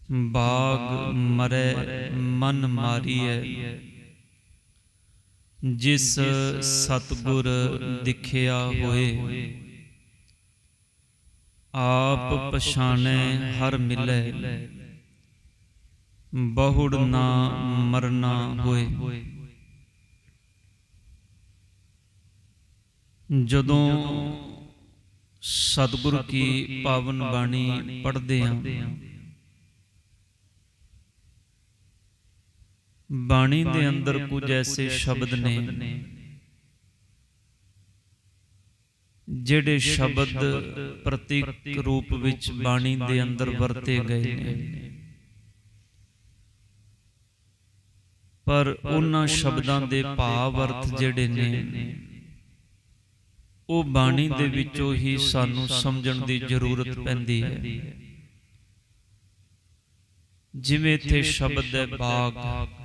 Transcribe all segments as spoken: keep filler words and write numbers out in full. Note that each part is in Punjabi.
बाग मरै मन मारिए, जिस सतगुर दिखिया होए। आप पछाणै हर मिलै, बहुड़ ना मरना होए। जदों सतगुरु की पावन बाणी पढ़दे हां, बाणी दे अंदर कुछ ऐसे शब्द ने जिहड़े शब्द प्रतीक रूप विच बाणी दे अंदर वरते गए ने, पर उन्हां शब्दां दे भाव अर्थ जिहड़े ने वो बाणी दे विचों ही सानू समझण दी जरूरत पैंदी है। जिवें इत्थे शब्द है बाग,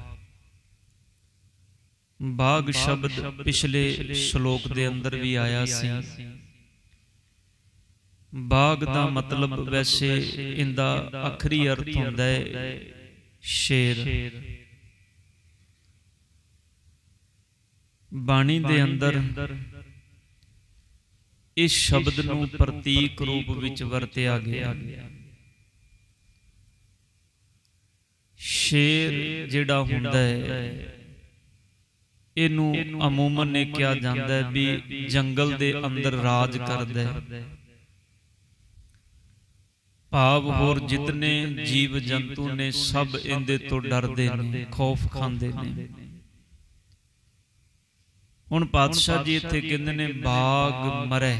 बाग शब्द पिछले श्लोक दे अंदर भी आया सी। बाग दा मतलब वैसे इंदा आखरी अर्थ हुंदा है शेर। बाणी दे अंदर इस शब्द नू प्रतीक रूप विच वरतिया गया। शेर जिहड़ा हुंदा है इनू अमूमन ने कहा जाता है भी जंगल दे अंदर राज करदा है। भाव होर जितने जीव जंतु ने सब इंदे तो डरदे ने, खौफ खांदे ने। हुण पातशाह जी इत्थे कहंदे ने बाग मरै,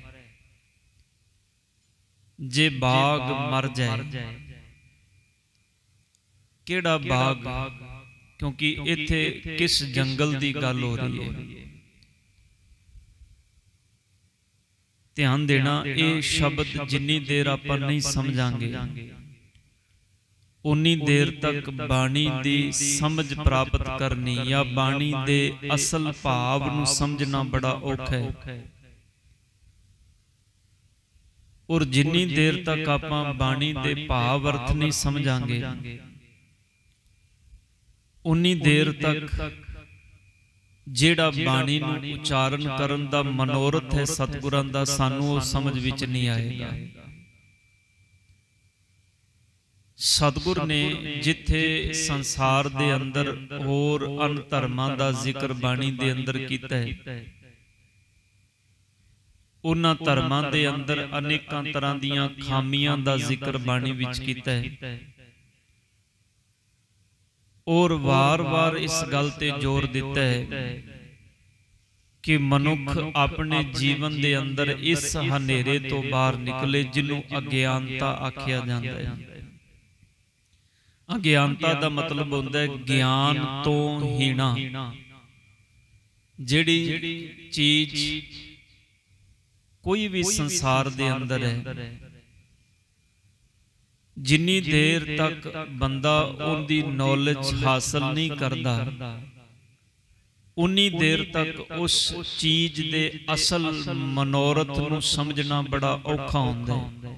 जे बाग मर जाए, केड़ा बाग? क्योंकि इत्थे किस जंगल दी गल हो रही है। ध्यान देना, ये शब्द जिन्नी देर आपां नहीं समझांगे उन्नी देर तक बाणी दी समझ प्राप्त करनी या बाणी दे असल भाव नू समझना बड़ा औखा है। और जिन्नी देर तक आपां बाणी दे भाव अर्थ नहीं समझांगे उन्नी देर तक जेड़ा बाणी नू उच्चारण करन दा मनोरथ है सतगुरां दा सानू वो समझ विच नहीं आएगा। सतगुर ने जिथे संसार दे अंदर होर अन धर्मां दा जिक्र बाणी दे अंदर कीता है, उन्हां धर्मां दे अंदर अनेकां तरहां दीयां खामियां दा जिक्र बाणी विच कीता है। और वार वार इस गल ते जोर दिता है कि मनुख अपने जीवन दे अंदर इस हनेरे तो बाहर निकले जिन्हों अज्ञानता आख्या जाता है। अज्ञानता दा मतलब होंदा है ज्ञान तो हीणा। जिहड़ी चीज कोई भी संसार दे अंदर है, जिन्नी देर तक बंदा उनकी नॉलेज हासिल नहीं करता उन्नी देर तक उस चीज दे असल मनोरथ नू समझना बड़ा औखा होंदा है।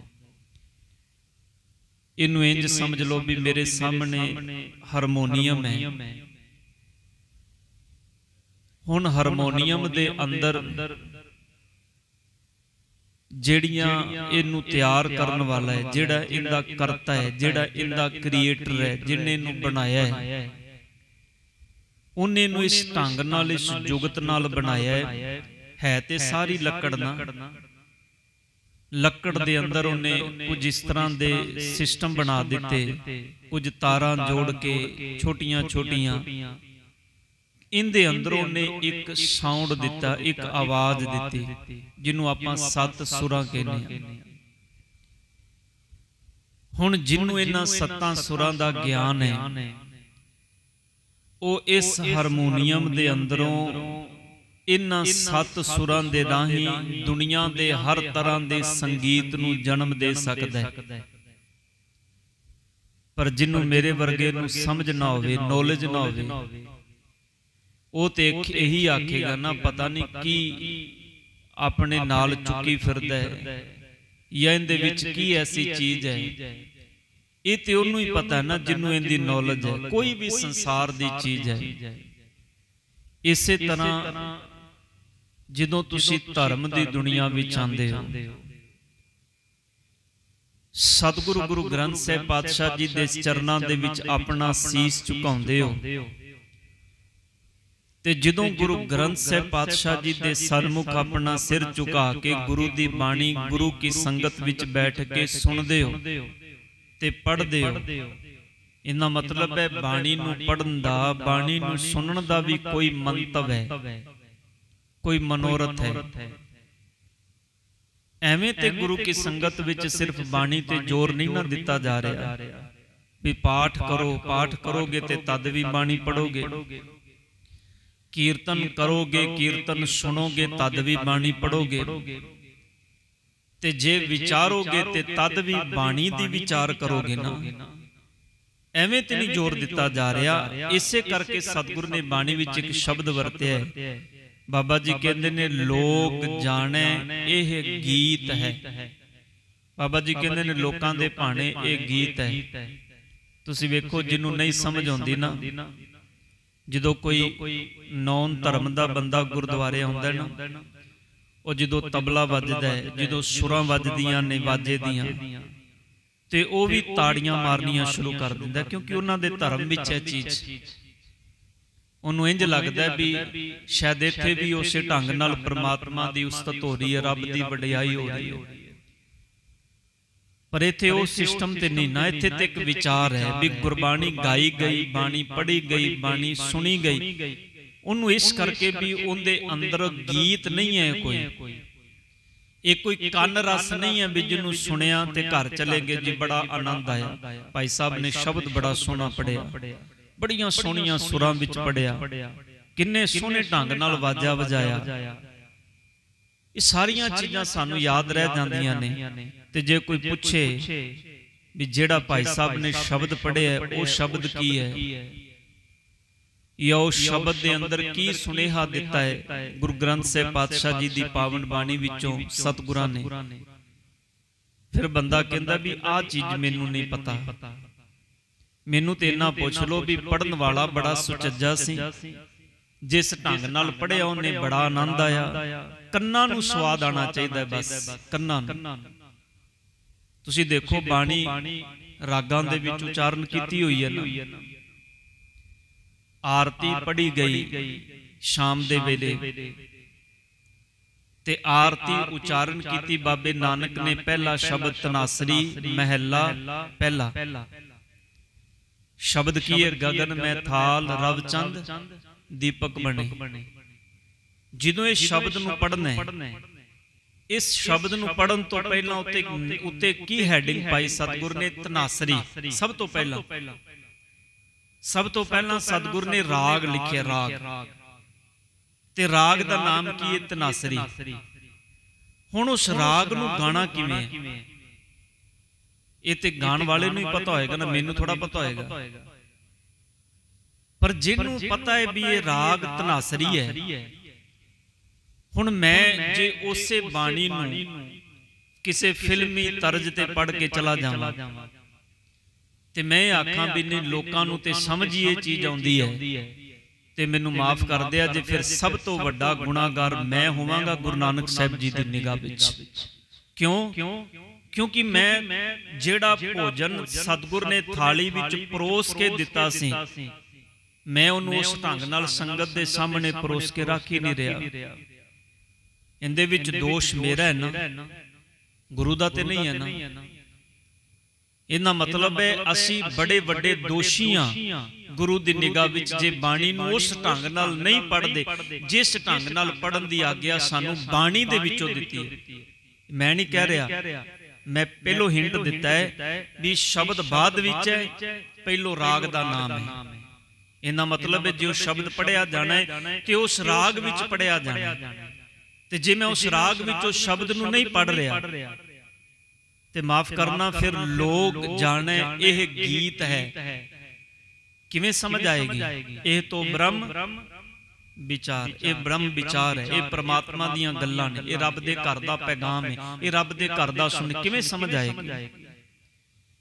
इनू इंज समझ लो भी मेरे सामने हारमोनीयम है। हुण हारमोनीयम दे अंदर जिहड़ियां इनू तैयार करन वाला है, जिहड़ा इंदा करता है, जिहड़ा इंदा क्रिएटर है, जिन्ने इनू बनाया है, उन्हें इनू इस ढंग नाल इस जुगत नाल बनाया है। है ते सारी लकड़ ना, लकड़ दे अंदर उन्हें कुछ इस तरह दे सिस्टम बना दिते, कुछ तारां जोड़ के छोटियां छोटियां इंदे अंदर उन्हें एक साउंड दिता, एक आवाज दिती जिन्हों आपां सत सुरां कहने। हुण जिन्हों इन्हां सत्तां सुरां दा ज्ञान है वो इस हारमोनीयम दे अंदरों इन्हां सत सुरां दे राही दुनिया दे हर तरह दे संगीत नूं जन्म दे सकदा है। पर जिन्हों मेरे वर्गे नूं समझ ना होवे, नॉलेज ना होवे, वो तो यही आखेगा ना पता नहीं की अपने नाल चुकी फिरदा है या इहदे विच की ऐसी चीज है ਇਹ ਤੇ ਉਹਨੂੰ ਹੀ ਪਤਾ ਨਾ ਜਿਹਨੂੰ ਇਹਦੀ ਨੌਲੇਜ ਹੈ। ਕੋਈ ਵੀ ਸੰਸਾਰ ਦੀ ਚੀਜ਼ ਹੈ। ਇਸੇ ਤਰ੍ਹਾਂ ਜਦੋਂ ਤੁਸੀਂ ਧਰਮ ਦੀ ਦੁਨੀਆ ਵਿੱਚ ਆਉਂਦੇ ਹੋ, ਸਤਿਗੁਰੂ ਗੁਰੂ ਗ੍ਰੰਥ ਸਾਹਿਬ ਪਾਤਸ਼ਾਹ ਜੀ ਦੇ ਚਰਨਾਂ ਦੇ ਵਿੱਚ ਆਪਣਾ ਸੀਸ ਝੁਕਾਉਂਦੇ ਹੋ, ਤੇ ਜਦੋਂ ਗੁਰੂ ਗ੍ਰੰਥ ਸਾਹਿਬ ਪਾਤਸ਼ਾਹ ਜੀ ਦੇ ਸਨਮੁਖ ਆਪਣਾ ਸਿਰ ਝੁਕਾ ਕੇ ਗੁਰੂ ਦੀ ਬਾਣੀ ਗੁਰੂ ਕੀ ਸੰਗਤ ਵਿੱਚ ਬੈਠ ਕੇ ਸੁਣਦੇ ਹੋ ਤੇ ਪੜ੍ਹਦੇ ਹੋ, ਇਹਦਾ ਮਤਲਬ ਹੈ ਬਾਣੀ ਨੂੰ ਪੜ੍ਹਨ ਦਾ, ਬਾਣੀ ਨੂੰ ਸੁਣਨ ਦਾ ਵੀ ਕੋਈ ਮੰਤਵ ਹੈ, ਕੋਈ ਮਨੋਰਥ ਹੈ। ਐਵੇਂ ਤੇ ਗੁਰੂ ਕੀ ਸੰਗਤ ਵਿੱਚ ਸਿਰਫ ਬਾਣੀ ਤੇ ਜ਼ੋਰ ਨਹੀਂ ਨਾ ਦਿੱਤਾ ਜਾ ਰਿਹਾ ਵੀ ਪਾਠ ਕਰੋ, ਪਾਠ ਕਰੋਗੇ ਤੇ ਤਦ ਵੀ ਬਾਣੀ ਪੜੋਗੇ, ਕੀਰਤਨ ਕਰੋਗੇ, ਕੀਰਤਨ ਸੁਣੋਗੇ ਤਦ ਵੀ ਬਾਣੀ ਪੜੋਗੇ, ਤੇ ਜੇ ਵਿਚਾਰੋਗੇ ਤੇ ਤਦ ਵੀ ਬਾਣੀ ਦੀ ਵਿਚਾਰ ਕਰੋਗੇ ਨਾ। ਐਵੇਂ ਤੇ ਨਹੀਂ ਜ਼ੋਰ ਦਿੱਤਾ ਜਾ ਰਿਹਾ। ਇਸੇ ਕਰਕੇ ਸਤਿਗੁਰੂ ਨੇ ਬਾਣੀ ਵਿੱਚ ਇੱਕ ਸ਼ਬਦ ਵਰਤਿਆ ਹੈ। ਬਾਬਾ ਜੀ ਕਹਿੰਦੇ ਨੇ ਲੋਕ ਜਾਣੇ ਇਹ ਗੀਤ ਹੈ। ਬਾਬਾ ਜੀ ਕਹਿੰਦੇ ਨੇ ਲੋਕਾਂ ਦੇ ਭਾਣੇ ਇਹ ਗੀਤ ਹੈ। ਤੁਸੀਂ ਵੇਖੋ ਜਿਹਨੂੰ ਨਹੀਂ ਸਮਝ ਆਉਂਦੀ ਨਾ, ਜਦੋਂ ਕੋਈ ਨੌਨ ਧਰਮ ਦਾ ਬੰਦਾ ਗੁਰਦੁਆਰੇ ਆਉਂਦਾ ਨਾ, ਉਹ ਜਦੋਂ ਤਬਲਾ ਵੱਜਦਾ ਹੈ, ਜਦੋਂ ਸੁਰਾਂ ਵੱਜਦੀਆਂ ਨੇ ਬਾਜੇ ਦੀਆਂ, ਤੇ ਉਹ ਵੀ ਤਾੜੀਆਂ ਮਾਰਨੀਆਂ ਸ਼ੁਰੂ ਕਰ ਦਿੰਦਾ, ਕਿਉਂਕਿ ਉਹਨਾਂ ਦੇ ਧਰਮ ਵਿੱਚ ਇਹ ਚੀਜ਼, ਉਹਨੂੰ ਇੰਜ ਲੱਗਦਾ ਵੀ ਸ਼ਾਇਦ ਇੱਥੇ ਵੀ ਉਸੇ ਢੰਗ ਨਾਲ ਪ੍ਰਮਾਤਮਾ ਦੀ ਉਸਤਤ ਹੋ ਰਹੀ ਹੈ, ਰੱਬ ਦੀ ਵਡਿਆਈ ਹੋ ਰਹੀ ਹੈ। ਪਰ ਇੱਥੇ ਉਹ ਸਿਸਟਮ ਤੇ ਨਹੀਂ ਨਾ, ਇੱਥੇ ਤੇ ਇੱਕ ਵਿਚਾਰ ਹੈ ਵੀ ਗੁਰਬਾਣੀ ਗਾਈ ਗਈ, ਬਾਣੀ ਪੜ੍ਹੀ ਗਈ, ਬਾਣੀ ਸੁਣੀ ਗਈ। ਉਹਨੂੰ ਇਸ ਕਰਕੇ ਵੀ ਉਹਦੇ ਅੰਦਰ ਗੀਤ ਨਹੀਂ ਹੈ, ਕੋਈ ਇਹ ਕੋਈ ਕੰਨ ਰਸ ਨਹੀਂ ਹੈ ਵੀ ਜਿਹਨੂੰ ਸੁਣਿਆ ਤੇ ਘਰ ਚਲੇ ਗਏ ਜੀ ਬੜਾ ਆਨੰਦ ਆਇਆ। ਭਾਈ ਸਾਹਿਬ ਨੇ ਸ਼ਬਦ ਬੜਾ ਸੋਹਣਾ ਪੜਿਆ, ਬੜੀਆਂ ਸੋਹਣੀਆਂ ਸੁਰਾਂ ਵਿੱਚ ਪੜਿਆ, ਕਿੰਨੇ ਸੋਹਣੇ ਢੰਗ ਨਾਲ ਵਾਜਾ ਵਜਾਇਆ। ਇਹ ਸਾਰੀਆਂ ਚੀਜ਼ਾਂ ਸਾਨੂੰ ਯਾਦ ਰਹਿ ਜਾਂਦੀਆਂ ਨੇ। ਤੇ ਜੇ ਕੋਈ ਪੁੱਛੇ ਵੀ ਜਿਹੜਾ ਭਾਈ ਸਾਹਿਬ ਨੇ ਸ਼ਬਦ ਪੜਿਆ ਉਹ ਸ਼ਬਦ ਕੀ ਹੈ, ਜਾਂ ਉਹ ਸ਼ਬਦ ਦੇ ਅੰਦਰ ਕੀ ਸੁਨੇਹਾ ਦਿੱਤਾ ਹੈ ਗੁਰੂ ਗ੍ਰੰਥ ਸਾਹਿਬ ਪਾਤਸ਼ਾਹ ਜੀ ਦੀ ਪਾਵਨ ਬਾਣੀ ਵਿੱਚੋਂ ਸਤਿਗੁਰਾਂ ਨੇ, ਫਿਰ ਬੰਦਾ ਕਹਿੰਦਾ ਵੀ ਆਹ ਚੀਜ਼ ਮੈਨੂੰ ਨਹੀਂ ਪਤਾ। ਮੈਨੂੰ ਤੇ ਇੰਨਾ ਪੁੱਛ ਲਓ ਵੀ ਪੜਨ ਵਾਲਾ ਬੜਾ ਸੁਚੱਜਾ ਸੀ, ਜਿਸ ਢੰਗ ਨਾਲ ਪੜਿਆ ਉਹਨੇ ਬੜਾ ਆਨੰਦ ਆਇਆ। ਕੰਨਾਂ ਨੂੰ ਸਵਾਦ ਆਣਾ ਚਾਹੀਦਾ, ਬਸ ਕੰਨਾਂ ਨੂੰ। ਤੁਸੀਂ ਦੇਖੋ ਬਾਣੀ ਰਾਗਾਂ ਦੇ ਵਿੱਚ ਉਚਾਰਨ ਕੀਤੀ ਹੋਈ ਹੈ ਨਾ। ਆਰਤੀ ਪੜ੍ਹੀ ਗਈ ਸ਼ਾਮ ਦੇ ਵੇਲੇ, ਤੇ ਆਰਤੀ ਉਚਾਰਨ ਕੀਤੀ ਬਾਬੇ ਨਾਨਕ ਨੇ। ਪਹਿਲਾ ਸ਼ਬਦ ਤਨਾਸਰੀ, ਮਹਿਲਾ ਪਹਿਲਾ। ਸ਼ਬਦ ਕੀ ਹੈ? ਗਗਨ ਮੈਂ ਥਾਲ ਰਵ ਚੰਦ ਦੀਪਕ ਬਣੇ। ਜਦੋਂ ਇਹ ਸ਼ਬਦ ਨੂੰ ਪੜ੍ਹਨਾ ਹੈ, ਇਸ ਸ਼ਬਦ ਨੂੰ ਪੜ੍ਹਨ ਤੋਂ ਪਹਿਲਾਂ ਉੱਤੇ ਉੱਤੇ ਕੀ ਹੈਡਿੰਗ ਪਾਈ ਸਤਿਗੁਰ ਨੇ? ਤਨਾਸਰੀ। ਸਭ ਤੋਂ ਪਹਿਲਾਂ ਸਭ ਤੋਂ ਪਹਿਲਾਂ ਸਤਿਗੁਰ ਨੇ ਰਾਗ ਲਿਖਿਆ, ਰਾਗ। ਤੇ ਰਾਗ ਦਾ ਨਾਮ ਕੀ ਹੈ? ਤਨਾਸਰੀ। ਹੁਣ ਉਸ ਰਾਗ ਨੂੰ ਗਾਣਾ ਕਿਵੇਂ ਹੈ? ਇਹ ਤੇ ਗਾਣ ਵਾਲੇ ਨੂੰ ਹੀ ਪਤਾ ਹੋਏਗਾ ਨਾ, ਮੈਨੂੰ ਥੋੜਾ ਪਤਾ ਹੋਏਗਾ। ਪਰ ਜਿਹਨੂੰ ਪਤਾ ਹੈ ਵੀ ਇਹ ਰਾਗ ਤਨਾਸਰੀ ਹੈ, ਹੁਣ ਮੈਂ ਜੇ ਉਸੇ ਬਾਣੀ ਨੂੰ ਕਿਸੇ ਫਿਲਮੀ ਤਰਜ਼ ਤੇ ਪੜ੍ਹ ਕੇ ਚਲਾ ਜਾਵਾਂ ਤੇ ਮੈਂ ਆਖਾਂ ਵੀ ਨਹੀਂ ਲੋਕਾਂ ਨੂੰ ਤੇ ਸਮਝ ਹੀ ਇਹ ਚੀਜ਼ ਆਉਂਦੀ ਹੈ, ਤੇ ਮੈਨੂੰ ਮਾਫ ਕਰ ਦਿਆ ਜੇ ਫਿਰ ਸਭ ਤੋਂ ਵੱਡਾ ਗੁਨਾਹਗਾਰ ਮੈਂ ਹੋਵਾਂਗਾ ਗੁਰੂ ਨਾਨਕ ਸਾਹਿਬ ਜੀ ਦੀ ਨਿਗਾਹ ਵਿੱਚ। ਕਿਉਂ? ਕਿਉਂਕਿ ਮੈਂ ਜਿਹੜਾ ਭੋਜਨ ਸਤਿਗੁਰ ਨੇ ਥਾਲੀ ਵਿੱਚ ਪਰੋਸ ਕੇ ਦਿੱਤਾ ਸੀ, ਮੈਂ ਉਹਨੂੰ ਉਸ ਢੰਗ ਨਾਲ ਸੰਗਤ ਦੇ ਸਾਹਮਣੇ ਪਰੋਸ ਕੇ ਰੱਖ ਹੀ ਨਹੀਂ ਰਿਹਾ। ਇਹਦੇ ਵਿੱਚ ਦੋਸ਼ ਮੇਰਾ ਹੈ ਨਾ, ਗੁਰੂ ਦਾ ਤੇ ਨਹੀਂ ਹੈ ਨਾ। ਇਹਦਾ ਮਤਲਬ ਹੈ ਅਸੀਂ ਬੜੇ ਵੱਡੇ ਦੋਸ਼ੀ ਹਾਂ ਗੁਰੂ ਦੀ ਨਿਗਾਹ ਵਿੱਚ, ਜੇ ਬਾਣੀ ਨੂੰ ਉਸ ਢੰਗ ਨਾਲ ਨਹੀਂ ਪੜ੍ਹਦੇ ਜਿਸ ਢੰਗ ਨਾਲ ਪੜ੍ਹਨ ਦੀ ਆਗਿਆ ਸਾਨੂੰ ਬਾਣੀ ਦੇ ਵਿੱਚੋਂ ਦਿੱਤੀ ਹੈ। ਮੈਂ ਨਹੀਂ ਕਹਿ ਰਿਹਾ, ਮੈਂ ਪਹਿਲੋਂ ਹਿੰਟ ਦਿੱਤਾ ਹੈ ਵੀ ਸ਼ਬਦ ਬਾਅਦ ਵਿੱਚ ਹੈ, ਪਹਿਲੋਂ ਰਾਗ ਦਾ ਨਾਮ ਹੈ। ਇਹਦਾ ਮਤਲਬ ਹੈ ਜੇ ਉਹ ਸ਼ਬਦ ਪੜ੍ਹਿਆ ਜਾਣਾ ਹੈ ਤੇ ਉਸ ਰਾਗ ਵਿੱਚ ਪੜ੍ਹਿਆ ਜਾਣਾ ਹੈ, ਤੇ ਜੇ ਮੈਂ ਉਸ ਰਾਗ ਵਿੱਚ ਉਸ ਸ਼ਬਦ ਨੂੰ ਨਹੀਂ ਪੜ੍ਹ ਰਿਹਾ ਤੇ ਮਾਫ ਕਰਨਾ, ਫਿਰ ਲੋਕ ਜਾਣੇ ਇਹ ਗੀਤ ਹੈ। ਕਿਵੇਂ ਸਮਝ ਆਏਗੀ? ਇਹ ਤੋਂ ਬ੍ਰਹਮ ਵਿਚਾਰ, ਇਹ ਬ੍ਰਹਮ ਵਿਚਾਰ ਹੈ, ਇਹ ਪ੍ਰਮਾਤਮਾ ਦੀਆਂ ਗੱਲਾਂ ਨੇ, ਇਹ ਰੱਬ ਦੇ ਘਰ ਦਾ ਪੈਗਾਮ ਹੈ, ਇਹ ਰੱਬ ਦੇ ਘਰ ਦਾ ਸੁਣ। ਕਿਵੇਂ ਸਮਝ ਆਏਗੀ?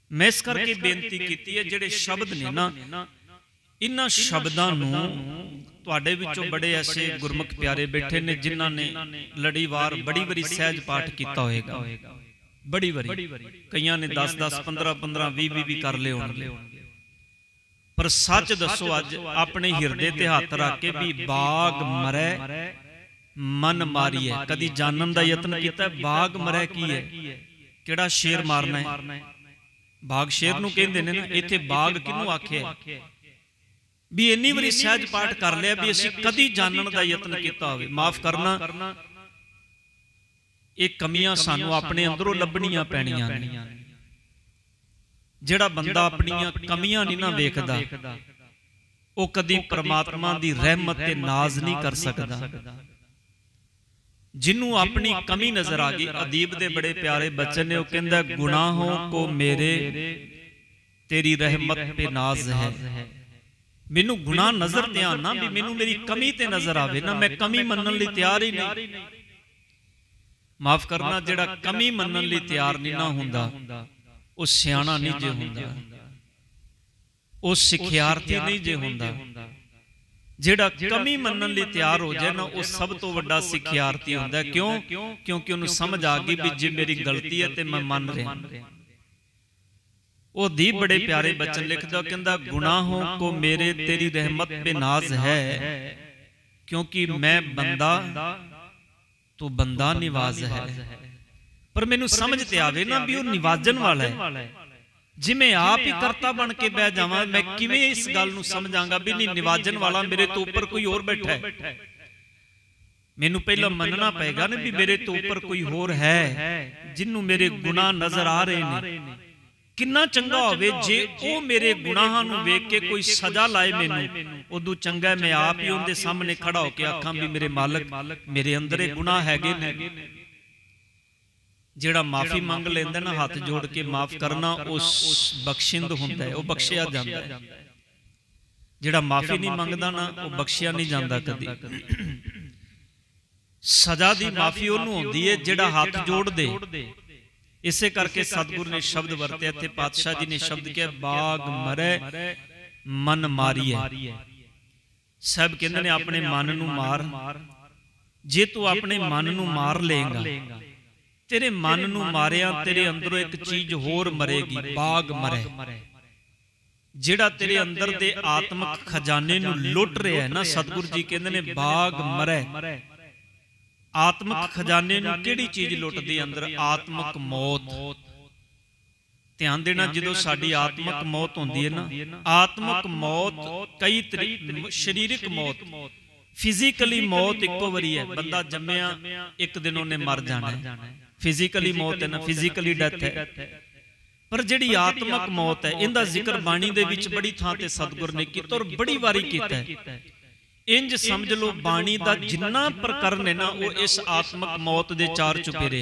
मैं इस करके बेनती की है, जिहड़े शब्द ने ना, इन्हां शब्दां नूं तुहाडे विचों बड़े ऐसे गुरमुख प्यारे बैठे ने जिन्हां ने लड़ीवार बड़ी वारी सहज पाठ कीता होएगा, बड़ी वारी, कईयां ने दस दस पंद्रह पंद्रह भी भी भी कर ले होणगे। पर सच दसो, अज अपने हिरदे ते हथ रख के भी बाग मरै मन मारिए, कदी जानन दा यतन कीता बाग मरै की है, किहड़ा शेर मारना है? बाग शेर नूं कहंदे ने ना, इत्थे बाग किहनूं आखिया? भी इन्नी वारी सहज पाठ कर लिया भी असीं कदी जानन दा यतन कीता होवे। माफ करना, ये कमियां सानूं अपने अंदरों लभणियां पैणियां ने। जिहड़ा बंदा अपनियां कमियां नहीं ना वेखदा, वो कदी परमात्मा दी रहमत ते नाज नहीं कर सकदा। जिन्हों अपनी कमी नजर आ गई, अदीब दे बड़े प्यारे बचन ने, वो कहंदा गुनाहों को मेरे तेरी रहमत पे नाज है। मैनू गुनाह नजर ते आना भी मैनू मेरी कमी ते नजर आवे ना, मैं कमी मनन लई तैयार ही नहीं। माफ करना, जिहड़ा कमी मनन लई तैयार नहीं ना हुंदा, वो सियाणा नहीं जे हुंदा, वो सिखियार्थी नहीं जे हुंदा। जिहड़ा कमी मनन लई तैयार हो जाए ना, वो सब तो वड्डा सिखियार्थी हुंदा। क्यों? क्योंकि उन्हें समझ आ गई भी जे मेरी गलती है ते मैं मन रहा। वो दी बड़े प्यारे बचन लिखदा, कहंदा गुनाहों को मेरे तेरी रहमत पे नाज है, क्योंकि मैं बंदा तो बंदा निवाज है। पर मैनू समझ ते आवे ना भी वो निवाजन वाला है। जिवें आप ही करता बन के बह जावां, मैं किवें इस गल नूं समझांगा भी नहीं निवाजन वाला मेरे तो ऊपर कोई और बैठा है। मैनू पहला मनना पेगा ना भी मेरे तो ऊपर कोई होर है जिन्नू मेरे गुनाह नजर आ रहे ने। किन्ना चंगा होवे जे ओ मेरे गुनाहां नूं वेख के कोई सजा लाए मैनू, उदों चंगा मैं आप ही उनके सामने खड़ा होके आखां भी मेरे मालक मेरे अंदर ये गुनाह हैगे ने। जिहड़ा माफी मंग लैंदा ना हाथ जोड़ के माफ करना, उस बख्शिंद हुंदा है, वो बख्शिया जांदा है। जिहड़ा माफी नहीं मंगदा ना, वो बख्शिया नहीं जांदा कदी। सजा दी माफी उहनूं हुंदी है जिहड़ा हाथ जोड़ दे। इसे करके सतगुरु ने शब्द वरते थे, पातशाह जी ने शब्द किया बाग मरै मन मारिए। सब कहते ने अपने मन नूं मार, जे तू अपने मन नूं मार लेगा, तेरे मन नूं मारिया तेरे अंदरों एक चीज होर मरेगी, बाग मरै। जिहड़ा तेरे अंदर दे आत्मक खजाने नूं लुट रहा है ना, सतगुरु जी कहते ने बाग मरै। आत्मक खजाने नूं किहड़ी चीज लुटदी अंदर? आत्मक मौत। ध्यान देना, जो साडी आत्मक मौत होंदी है ना, आत्मक मौत कई तरीके, शरीरिक मौत, फिजिकली मौत इक्को वारी है। बंदा जम्मिया एक दिन उन्हें मर जाना है, फिजिकली मौत है ना, फिजिकली डेथ है। पर जिहड़ी आत्मक मौत है, इहदा जिक्र बाणी दे विच बड़ी थां ते सतगुर ने कीता और बड़ी वारी कीता है। इंज समझ लो बाणी दा जिन्ना प्रकरण है ना, वो इस आत्मक मौत दे चार चुपेरे।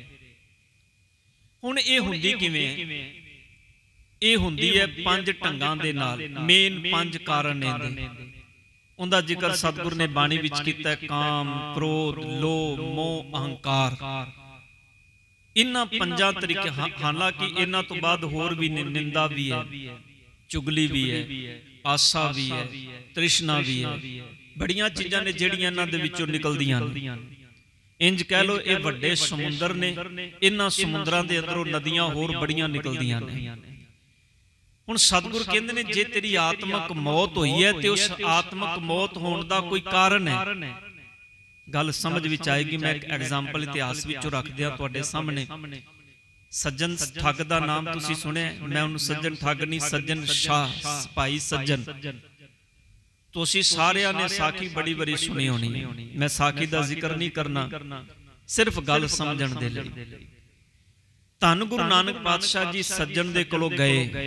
हुण ये हुंदी किवें? ये हुंदी है पंज ढंगां दे नाल, मेन पंज कारण ने। उनका जिक्र सतगुर ने बाणी विच कीता है, काम, क्रोध, लोभ, मोह, अहंकार। इन्हां पंजां तरीके, हालांकि इन्हां तो बाद होर भी निंदा भी है, चुगली भी है, आसा भी है, तृष्णा भी है, बड़ियां चीज़ां ने जिहड़ियां इन्हां दे विचों निकलदियां ने। इंज कह लो ये वड्डे समुंदर ने, इन्हां समुंदरां दे अंदरों नदियां होर बड़ियां निकलदियां ने। हुण सतगुर कहंदे ने जे तेरी आत्मक मौत होई है ते उस आत्मक मौत होण दा कोई कारण है। गल समझ विच आएगी। मैं एक एग्जाम्पल इतिहास विचों रख दिया तुहाडे सामने। सज्जन ठग का नाम तुसी सुनिया? मैं उन्हें सज्जन ठग नहीं, सज्जन शाह, भाई सज्जन। तुसी सारियां ने साखी बड़ी बड़ी सुनी होनी। मैं साखी का जिक्र नहीं करना, सिर्फ गल समझण दे लई। धन गुरु नानक पातशाह जी सज्जन दे कोलों गए।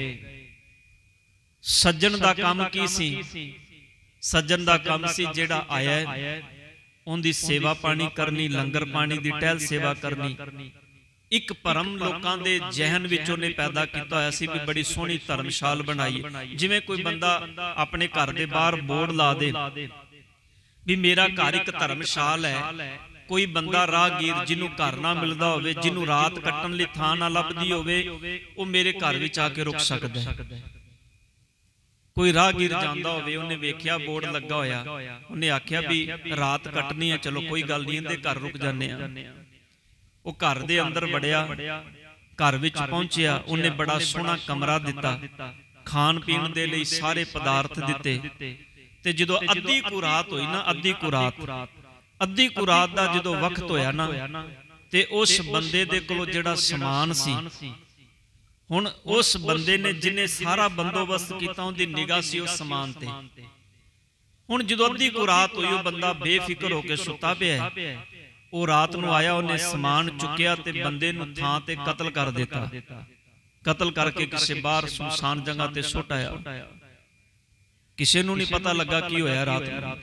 सज्जन दा काम की सी? सज्जन दा काम सी जिहड़ा आया है उनकी सेवा पानी करनी, लंगर पानी दी टहल सेवा करनी। एक भरम लोकां दे जहन विच उन्हें पैदा किया होया सी भी बड़ी सोहनी धर्मशाल बनाई। जिवें कोई बंदा अपने घर दे बाहर बोर्ड ला दे भी मेरा घर एक धर्मशाल है, ਕੋਈ ਬੰਦਾ ਰਾਹਗੀਰ ਜਿਹਨੂੰ ਘਰ ਨਾ ਮਿਲਦਾ ਹੋਵੇ, ਜਿਹਨੂੰ ਰਾਤ ਕੱਟਣ ਲਈ ਥਾਂ ਨਾ ਲੱਭਦੀ ਹੋਵੇ, ਉਹ ਮੇਰੇ ਘਰ ਵਿੱਚ ਆ ਕੇ ਰੁਕ ਸਕਦਾ ਹੈ। ਕੋਈ ਰਾਹਗੀਰ ਜਾਂਦਾ ਹੋਵੇ, ਉਹਨੇ ਵੇਖਿਆ ਬੋਰਡ ਲੱਗਾ ਹੋਇਆ, ਉਹਨੇ ਆਖਿਆ ਵੀ ਰਾਤ ਕੱਟਣੀ ਹੈ, ਚਲੋ ਕੋਈ ਗੱਲ ਨਹੀਂ, ਇਹਦੇ ਘਰ ਰੁਕ ਜਾਂਦੇ ਆ। ਉਹ ਘਰ ਦੇ ਅੰਦਰ ਵੜਿਆ, ਘਰ ਵਿੱਚ ਪਹੁੰਚਿਆ, ਉਹਨੇ ਬੜਾ ਸੋਹਣਾ ਕਮਰਾ ਦਿੱਤਾ, ਖਾਣ ਪੀਣ ਦੇ ਲਈ ਸਾਰੇ ਪਦਾਰਥ ਦਿੱਤੇ। ਤੇ ਜਦੋਂ ਅੱਧੀ ਕੁ ਰਾਤ ਹੋਈ ਨਾ, ਅੱਧੀ ਕੁ ਰਾਤ ਅੱਧੀ ਕੁ ਰਾਤ ਦਾ ਜਦੋਂ ਵਕਤ ਹੋਇਆ ਨਾ, ਤੇ ਉਸ ਬੰਦੇ ਦੇ ਕੋਲੋਂ ਜਿਹੜਾ ਸਮਾਨ ਸੀ, ਹੁਣ ਉਸ ਬੰਦੇ ਨੇ ਜਿਹਨੇ ਸਾਰਾ ਬੰਦੋਬਸਤ ਕੀਤਾ, ਉਹਦੀ ਨਿਗਾਹ ਸੀ ਉਸ ਸਮਾਨ ਤੇ। ਹੁਣ ਜਦੋਂ ਅੱਧੀ ਕੁ ਰਾਤ ਹੋਈ, ਉਹ ਬੰਦਾ ਬੇਫਿਕਰ ਹੋ ਕੇ ਸੁੱਤਾ ਪਿਆ। ਉਹ ਰਾਤ ਨੂੰ ਆਇਆ, ਉਹਨੇ ਸਮਾਨ ਚੁੱਕਿਆ ਤੇ ਬੰਦੇ ਨੂੰ ਥਾਂ ਤੇ ਕਤਲ ਕਰ ਦਿੱਤਾ। ਕਤਲ ਕਰਕੇ ਕਿਸੇ ਬਾਹਰ ਸੁਨਸਾਨ ਜਗ੍ਹਾ ਤੇ ਸੁੱਟ ਆਇਆ। ਕਿਸੇ ਨੂੰ ਨਹੀਂ ਪਤਾ ਲੱਗਾ ਕੀ ਹੋਇਆ ਰਾਤ ਨੂੰ।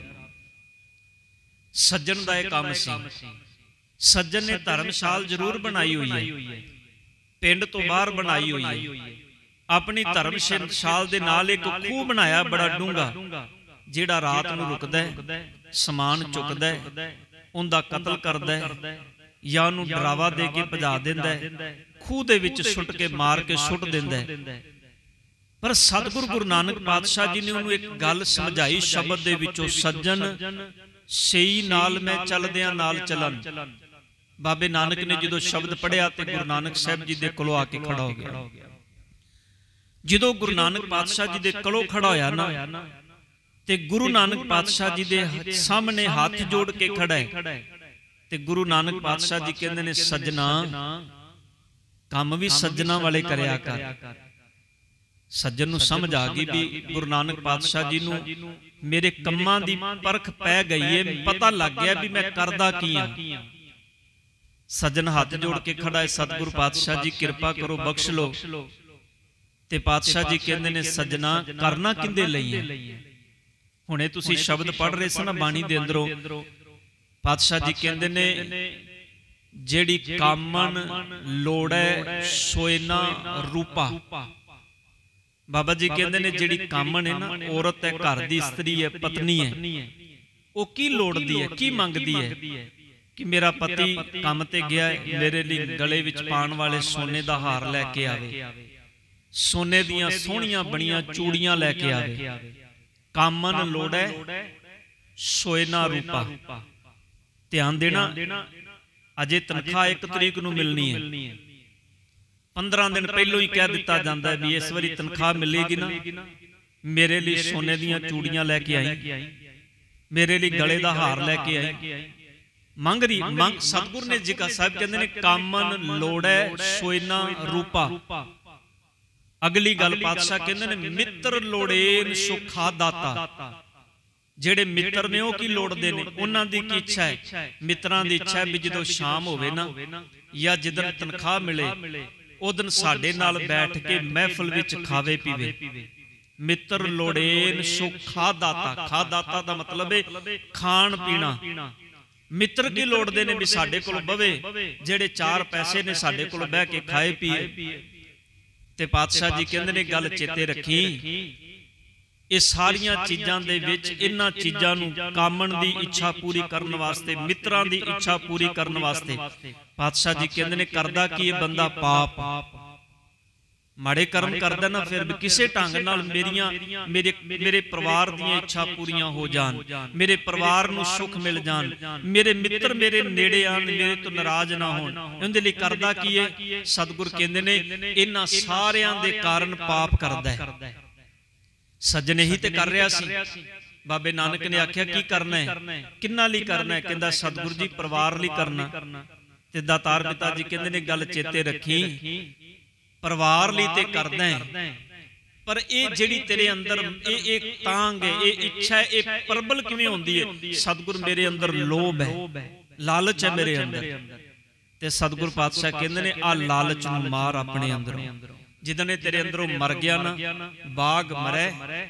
ਸੱਜਣ ਦਾ ਇਹ ਕੰਮ ਸੀ। ਸੱਜਣ ਨੇ ਧਰਮਸ਼ਾਲ ਜ਼ਰੂਰ ਬਣਾਈ ਹੋਈ ਹੈ, ਪਿੰਡ ਤੋਂ ਬਾਹਰ ਬਣਾਈ ਹੋਈ ਹੈ। ਆਪਣੀ ਧਰਮਸ਼ਾਲ ਦੇ ਨਾਲ ਇੱਕ ਖੂਹ ਬਣਾਇਆ ਬੜਾ ਡੂੰਘਾ, ਜਿਹੜਾ ਰਾਤ ਨੂੰ ਰੁਕਦਾ ਹੈ, ਸਮਾਨ ਚੁੱਕਦਾ ਹੈ, ਉਹਦਾ ਕਤਲ ਕਰਦਾ ਹੈ ਜਾਂ ਉਹਨੂੰ ਡਰਾਵਾ ਦੇ ਕੇ ਭਜਾ ਦਿੰਦਾ ਹੈ, ਖੂਹ ਦੇ ਵਿੱਚ ਸੁੱਟ ਕੇ ਮਾਰ ਕੇ ਸੁੱਟ ਦਿੰਦਾ ਹੈ। ਪਰ ਸਤਿਗੁਰੂ ਗੁਰੂ ਨਾਨਕ ਪਾਤਸ਼ਾਹ ਜੀ ਨੇ ਉਹਨੂੰ ਇੱਕ ਗੱਲ ਸਮਝਾਈ ਸ਼ਬਦ ਦੇ ਵਿੱਚੋਂ, ਸੱਜਣ ਸਹੀ ਨਾਲ ਮੈਂ ਚੱਲਦਿਆਂ ਨਾਲ ਚੱਲਣ। ਬਾਬੇ ਨਾਨਕ ਨੇ ਜਦੋਂ ਸ਼ਬਦ ਪੜ੍ਹਿਆ ਤੇ ਗੁਰੂ ਨਾਨਕ ਸਾਹਿਬ ਜੀ ਦੇ ਕੋਲੋਂ ਆ ਕੇ ਖੜਾ ਹੋ ਗਿਆ। ਜਦੋਂ ਗੁਰੂ ਨਾਨਕ ਪਾਤਸ਼ਾਹ ਜੀ ਦੇ ਕੋਲੋਂ ਖੜਾ ਹੋਇਆ ਨਾ, ਤੇ ਗੁਰੂ ਨਾਨਕ ਪਾਤਸ਼ਾਹ ਜੀ ਦੇ ਸਾਹਮਣੇ ਹੱਥ ਜੋੜ ਕੇ ਖੜਾ ਹੈ, ਤੇ ਗੁਰੂ ਨਾਨਕ ਪਾਤਸ਼ਾਹ ਜੀ ਕਹਿੰਦੇ ਨੇ, ਸੱਜਣਾ ਕੰਮ ਵੀ ਸੱਜਣਾ ਵਾਲੇ ਕਰਿਆ ਕਰ। ਸੱਜਣ ਨੂੰ ਸਮਝ ਆ ਗਈ ਵੀ ਗੁਰੂ ਨਾਨਕ ਪਾਤਸ਼ਾਹ ਜੀ ਨੂੰ ਮੇਰੇ ਕੰਮਾਂ ਦੀ ਪਰਖ ਪੈ ਗਈ ਹੈ, ਪਤਾ ਲੱਗ ਗਿਆ ਵੀ ਮੈਂ ਕਰਦਾ ਕੀ ਹਾਂ। ਸੱਜਣ ਹੱਥ ਜੋੜ ਕੇ ਖੜਾ ਹੈ, ਸਤਿਗੁਰੂ ਪਾਤਸ਼ਾਹ ਜੀ ਕਿਰਪਾ ਕਰੋ, ਬਖਸ਼ ਲੋ। ਤੇ ਪਾਤਸ਼ਾਹ ਜੀ ਕਹਿੰਦੇ ਨੇ, ਸੱਜਣਾ ਕਰਨਾ ਕਿੰਦੇ ਲਈ ਹੈ? ਹੁਣੇ ਤੁਸੀਂ ਸ਼ਬਦ ਪੜ੍ਹ ਰਹੇ ਸਨ ਬਾਣੀ ਦੇ ਅੰਦਰੋਂ। ਪਾਤਸ਼ਾਹ ਜੀ ਕਹਿੰਦੇ ਨੇ, ਜਿਹੜੀ ਕਾਮਨ ਲੋੜੈ ਸੋਇਨਾ ਰੂਪਾ। ਬਾਬਾ ਜੀ ਕਹਿੰਦੇ ਨੇ, ਜਿਹੜੀ ਕਾਮਨ ਹੈ ਨਾ, ਔਰਤ ਹੈ, ਘਰ ਦੀ ਇਸਤਰੀ ਹੈ, ਪਤਨੀ ਹੈ, ਉਹ ਕੀ ਲੋੜਦੀ ਹੈ, ਕੀ ਮੰਗਦੀ ਹੈ ਕਿ ਮੇਰਾ ਪਤੀ ਕੰਮ ਤੇ ਗਿਆ ਹੈ, ਮੇਰੇ ਲਈ ਗਲੇ ਵਿੱਚ ਪਾਉਣ ਵਾਲੇ ਸੋਨੇ ਦਾ ਹਾਰ ਲੈ ਕੇ ਆਵੇ, ਸੋਨੇ ਦੀਆਂ ਸੋਹਣੀਆਂ ਬਣੀਆਂ ਚੂੜੀਆਂ ਲੈ ਕੇ ਆਵੇ। ਕਾਮਨ ਲੋੜੈ ਸੋਇਨਾ ਰੂਪਾ। ਧਿਆਨ ਦੇਣਾ, ਅਜੇ ਤਨਖਾਹ ਇੱਕ ਤਰੀਕ ਨੂੰ ਮਿਲਣੀ ਹੈ। ਪੰਦਰਾਂ ਦਿਨ ਪਹਿਲੋਂ ਹੀ ਕਹਿ ਦਿੱਤਾ ਜਾਂਦਾ ਹੈ ਵੀ ਇਸ ਵਾਰੀ ਤਨਖਾਹ ਮਿਲੇਗੀ ਨਾ, ਮੇਰੇ ਲਈ ਸੋਨੇ ਦੀਆਂ ਚੂੜੀਆਂ ਲੈ ਕੇ ਆਈ, ਮੇਰੇ ਲਈ ਗਲੇ ਦਾ ਹਾਰ ਲੈ ਕੇ ਆਈ। ਮੰਗ ਰਹੀ ਮੰਗ। ਸਤਿਗੁਰ ਨੇ ਜੀ ਕਾ ਸਾਹਿਬ ਕਹਿੰਦੇ ਨੇ, ਕਾਮਨ ਲੋੜੈ ਸੋਇਨਾ ਰੂਪਾ। ਅਗਲੀ ਗੱਲ ਪਾਤਸ਼ਾਹ ਕਹਿੰਦੇ ਨੇ, ਮਿੱਤਰ ਲੋੜੇਨ ਸੁਖਾ ਦਾਤਾ। ਜਿਹੜੇ ਮਿੱਤਰ ਨੇ ਉਹ ਕੀ ਲੋੜਦੇ ਨੇ, ਉਹਨਾਂ ਦੀ ਕੀ ਇੱਛਾ ਹੈ? ਮਿੱਤਰਾਂ ਦੀ ਇੱਛਾ ਹੈ ਵੀ ਜਦੋਂ ਸ਼ਾਮ ਹੋਵੇ ਨਾ, ਜਾਂ ਜਿੱਦਣ ਤਨਖਾਹ ਮਿਲੇ, ਉਦਨ ਸਾਡੇ ਨਾਲ ਬੈਠ ਕੇ ਮਹਿਫਲ ਵਿੱਚ ਖਾਵੇ ਪੀਵੇ। ਮਿੱਤਰ ਲੋੜੇਨ ਸੁਖਾ ਦਾਤਾ। ਖਾ ਦਾਤਾ ਦਾ ਮਤਲਬ ਹੈ ਖਾਣ ਪੀਣਾ। ਮਿੱਤਰ ਕੀ ਲੋੜਦੇ ਨੇ ਵੀ ਸਾਡੇ ਕੋਲ ਬਵੇ, ਜਿਹੜੇ ਚਾਰ ਪੈਸੇ ਨੇ ਸਾਡੇ ਕੋਲ ਬਹਿ ਕੇ ਖਾਏ ਪੀਏ। ਤੇ ਪਾਤਸ਼ਾਹ ਜੀ ਕਹਿੰਦੇ ਨੇ, ਗੱਲ ਚੇਤੇ ਰੱਖੀ, ਇਹ ਸਾਰੀਆਂ ਚੀਜ਼ਾਂ ਦੇ ਵਿੱਚ ਇਹਨਾਂ ਚੀਜ਼ਾਂ ਨੂੰ ਕਾਮਣ ਦੀ ਇੱਛਾ ਪੂਰੀ ਕਰਨ ਵਾਸਤੇ, ਮਿੱਤਰਾਂ ਦੀ ਇੱਛਾ ਪੂਰੀ ਕਰਨ ਵਾਸਤੇ ਪਾਤਸ਼ਾਹ ਜੀ ਕਹਿੰਦੇ ਨੇ, ਕਰਦਾ ਕੀ ਇਹ ਬੰਦਾ? ਪਾਪ ਮਾੜੇ ਕਰਮ ਕਰਦਾ ਨਾ, ਫਿਰ ਵੀ ਕਿਸੇ ਢੰਗ ਨਾਲ ਮੇਰੀਆਂ ਮੇਰੇ ਮੇਰੇ ਪਰਿਵਾਰ ਦੀਆਂ ਇੱਛਾ ਪੂਰੀਆਂ ਹੋ ਜਾਣ, ਮੇਰੇ ਪਰਿਵਾਰ ਨੂੰ ਸੁੱਖ ਮਿਲ ਜਾਣ, ਮੇਰੇ ਮਿੱਤਰ ਮੇਰੇ ਨੇੜੇ ਆਣ, ਮੇਰੇ ਤੋਂ ਨਾਰਾਜ਼ ਨਾ ਹੋਣ। ਉਹਦੇ ਲਈ ਕਰਦਾ ਕੀ ਹੈ? ਸਤਿਗੁਰ ਕਹਿੰਦੇ ਨੇ, ਇਹਨਾਂ ਸਾਰਿਆਂ ਦੇ ਕਾਰਨ ਪਾਪ ਕਰਦਾ ਹੈ। ਸੱਜਣ ਹੀ ਤੇ ਕਰ ਰਿਹਾ ਸੀ। ਬਾਬੇ ਨਾਨਕ ਨੇ ਆਖਿਆ, ਕੀ ਕਰਨਾ ਹੈ? ਕਿੰਨਾ ਲਈ ਕਰਨਾ ਹੈ? ਕਹਿੰਦਾ, ਸਤਿਗੁਰ ਜੀ ਪਰਿਵਾਰ ਲਈ ਕਰਨਾ। ਤੇ ਦਾਤਾਰ ਪਿਤਾ ਜੀ ਕਹਿੰਦੇ ਨੇ, ਗੱਲ ਚੇਤੇ ਰੱਖੀ, ਪਰਿਵਾਰ ਲਈ ਤੇ ਕਰਦਾ ਹੈ, ਪਰ ਇਹ ਜਿਹੜੀ ਤੇਰੇ ਅੰਦਰ ਇਹ ਇੱਕ ਤਾਂਗ ਹੈ, ਇਹ ਇੱਛਾ ਹੈ, ਇਹ ਪ੍ਰਬਲ ਕਿਵੇਂ ਹੁੰਦੀ ਹੈ? ਸਤਿਗੁਰ ਮੇਰੇ ਅੰਦਰ ਲੋਭ ਹੈ, ਲਾਲਚ ਹੈ ਮੇਰੇ ਅੰਦਰ। ਤੇ ਸਤਿਗੁਰ ਪਾਤਸ਼ਾਹ ਕਹਿੰਦੇ ਨੇ, ਆ ਲਾਲਚ ਨੂੰ ਮਾਰ ਆਪਣੇ ਅੰਦਰੋਂ। ਜਿਦਨੇ ਤੇਰੇ ਅੰਦਰੋਂ ਮਰ ਗਿਆ ਨਾ, ਬਾਗ ਮਰੈ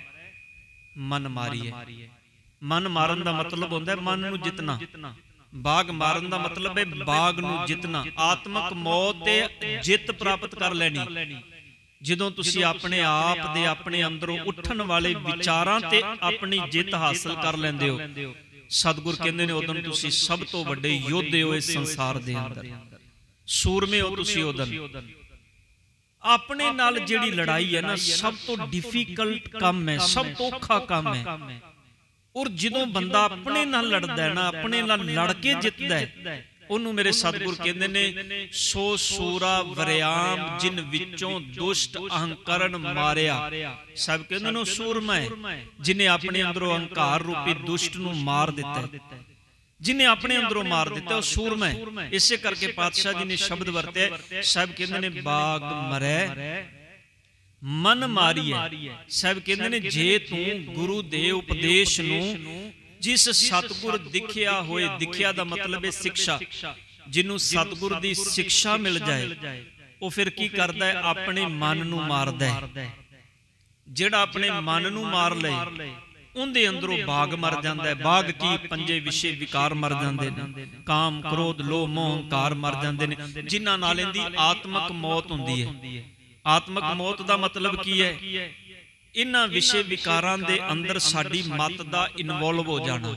ਮਨ ਮਾਰੀਏ। ਮਨ ਮਾਰਨ ਦਾ ਮਤਲਬ ਹੁੰਦਾ ਹੈ ਮਨ ਨੂੰ ਜਿੱਤਣਾ। ਬਾਗ ਮਾਰਨ ਦਾ ਮਤਲਬ ਹੈ ਬਾਗ ਨੂੰ ਜਿੱਤਣਾ, ਆਤਮਕ ਮੌਤ ਤੇ ਜਿੱਤ ਪ੍ਰਾਪਤ ਕਰ ਲੈਣੀ। ਜਦੋਂ ਤੁਸੀਂ ਆਪਣੇ ਆਪ ਦੇ ਆਪਣੇ ਅੰਦਰੋਂ ਉੱਠਣ ਵਾਲੇ ਵਿਚਾਰਾਂ ਤੇ ਆਪਣੀ ਜਿੱਤ ਹਾਸਲ ਕਰ ਲੈਂਦੇ ਹੋ, ਸਤਿਗੁਰ ਕਹਿੰਦੇ ਨੇ ਉਦੋਂ ਤੁਸੀਂ ਸਭ ਤੋਂ ਵੱਡੇ ਯੋਧੇ ਹੋ ਇਸ ਸੰਸਾਰ ਦੇ ਅੰਦਰ, ਸੂਰਮੇ ਹੋ ਤੁਸੀਂ ਉਦੋਂ। ਆਪਣੇ ਨਾਲ ਜਿਹੜੀ ਲੜਾਈ ਹੈ ਨਾ, ਸਭ ਤੋਂ ਡਿਫਿਕਲਟ ਕੰਮ ਹੈ, ਸਭ ਤੋਂ ਔਖਾ ਕੰਮ ਹੈ। ਔਰ ਜਦੋਂ ਬੰਦਾ ਆਪਣੇ ਨਾਲ ਲੜਦਾ ਹੈ ਨਾ, ਆਪਣੇ ਨਾਲ ਲੜ ਕੇ ਜਿੱਤਦਾ ਹੈ, ਉਹਨੂੰ ਮੇਰੇ ਸਤਿਗੁਰ ਕਹਿੰਦੇ ਨੇ ਸੋ ਸੂਰਾ ਵਰਿਆਮ ਜਿਨ ਵਿੱਚੋਂ ਦੁਸ਼ਟ ਅਹੰਕਾਰਨ ਮਾਰਿਆ। ਸਭ ਕਹਿੰਦੇ ਨੇ ਸੂਰਮਾ ਹੈ ਜਿਹਨੇ ਆਪਣੇ ਅੰਦਰੋਂ ਅਹੰਕਾਰ ਰੂਪੀ ਦੁਸ਼ਟ ਨੂੰ ਮਾਰ ਦਿੱਤਾ, ਜਿਹਨੇ ਆਪਣੇ ਅੰਦਰੋਂ ਮਾਰ ਦਿੱਤਾ ਉਹ ਸੂਰਮਾ ਹੈ। ਇਸੇ ਕਰਕੇ ਪਾਤਸ਼ਾਹ ਜੀ ਨੇ ਸ਼ਬਦ ਵਰਤਿਆ, ਸਭ ਕਹਿੰਦੇ ਨੇ ਬਾਗ ਮਰੈ ਮਨ ਮਾਰੀਐ। ਸਭ ਕਹਿੰਦੇ ਨੇ ਜੇ ਤੂੰ ਗੁਰੂ ਦੇ ਉਪਦੇਸ਼ ਨੂੰ, ਜਿਸ ਸਤਿਗੁਰ ਦਿਖਿਆ ਹੋਏ, ਦਿਖਿਆ ਦਾ ਮਤਲਬ ਹੈ ਸਿੱਖਿਆ, ਜਿਹਨੂੰ ਸਤਿਗੁਰ ਦੀ ਸਿੱਖਿਆ ਮਿਲ ਜਾਏ, ਉਹ ਫਿਰ ਕੀ ਕਰਦਾ ਹੈ? ਆਪਣੇ ਮਨ ਨੂੰ ਮਾਰਦਾ ਹੈ। ਜਿਹੜਾ ਆਪਣੇ ਮਨ ਨੂੰ ਮਾਰ ਲਏ ਉਹਦੇ ਅੰਦਰੋਂ ਬਾਗ ਮਰ ਜਾਂਦਾ ਹੈ। ਬਾਗ ਕੀ? ਪੰਜੇ ਵਿਸ਼ੇ ਵਿਕਾਰ ਮਰ ਜਾਂਦੇ ਨੇ, ਕਾਮ ਕ੍ਰੋਧ ਲੋਭ ਮੋਹ ਹੰਕਾਰ ਮਰ ਜਾਂਦੇ ਨੇ, ਜਿਨ੍ਹਾਂ ਨਾਲ ਇਹਦੀ ਆਤਮਕ ਮੌਤ ਹੁੰਦੀ ਹੈ। ਆਤਮਕ ਮੌਤ ਦਾ ਮਤਲਬ ਕੀ ਹੈ? ਇਹਨਾਂ ਵਿਸ਼ੇ ਵਿਕਾਰਾਂ ਦੇ ਅੰਦਰ ਸਾਡੀ ਮਤ ਦਾ ਇਨਵੋਲਵ ਹੋ ਜਾਣਾ,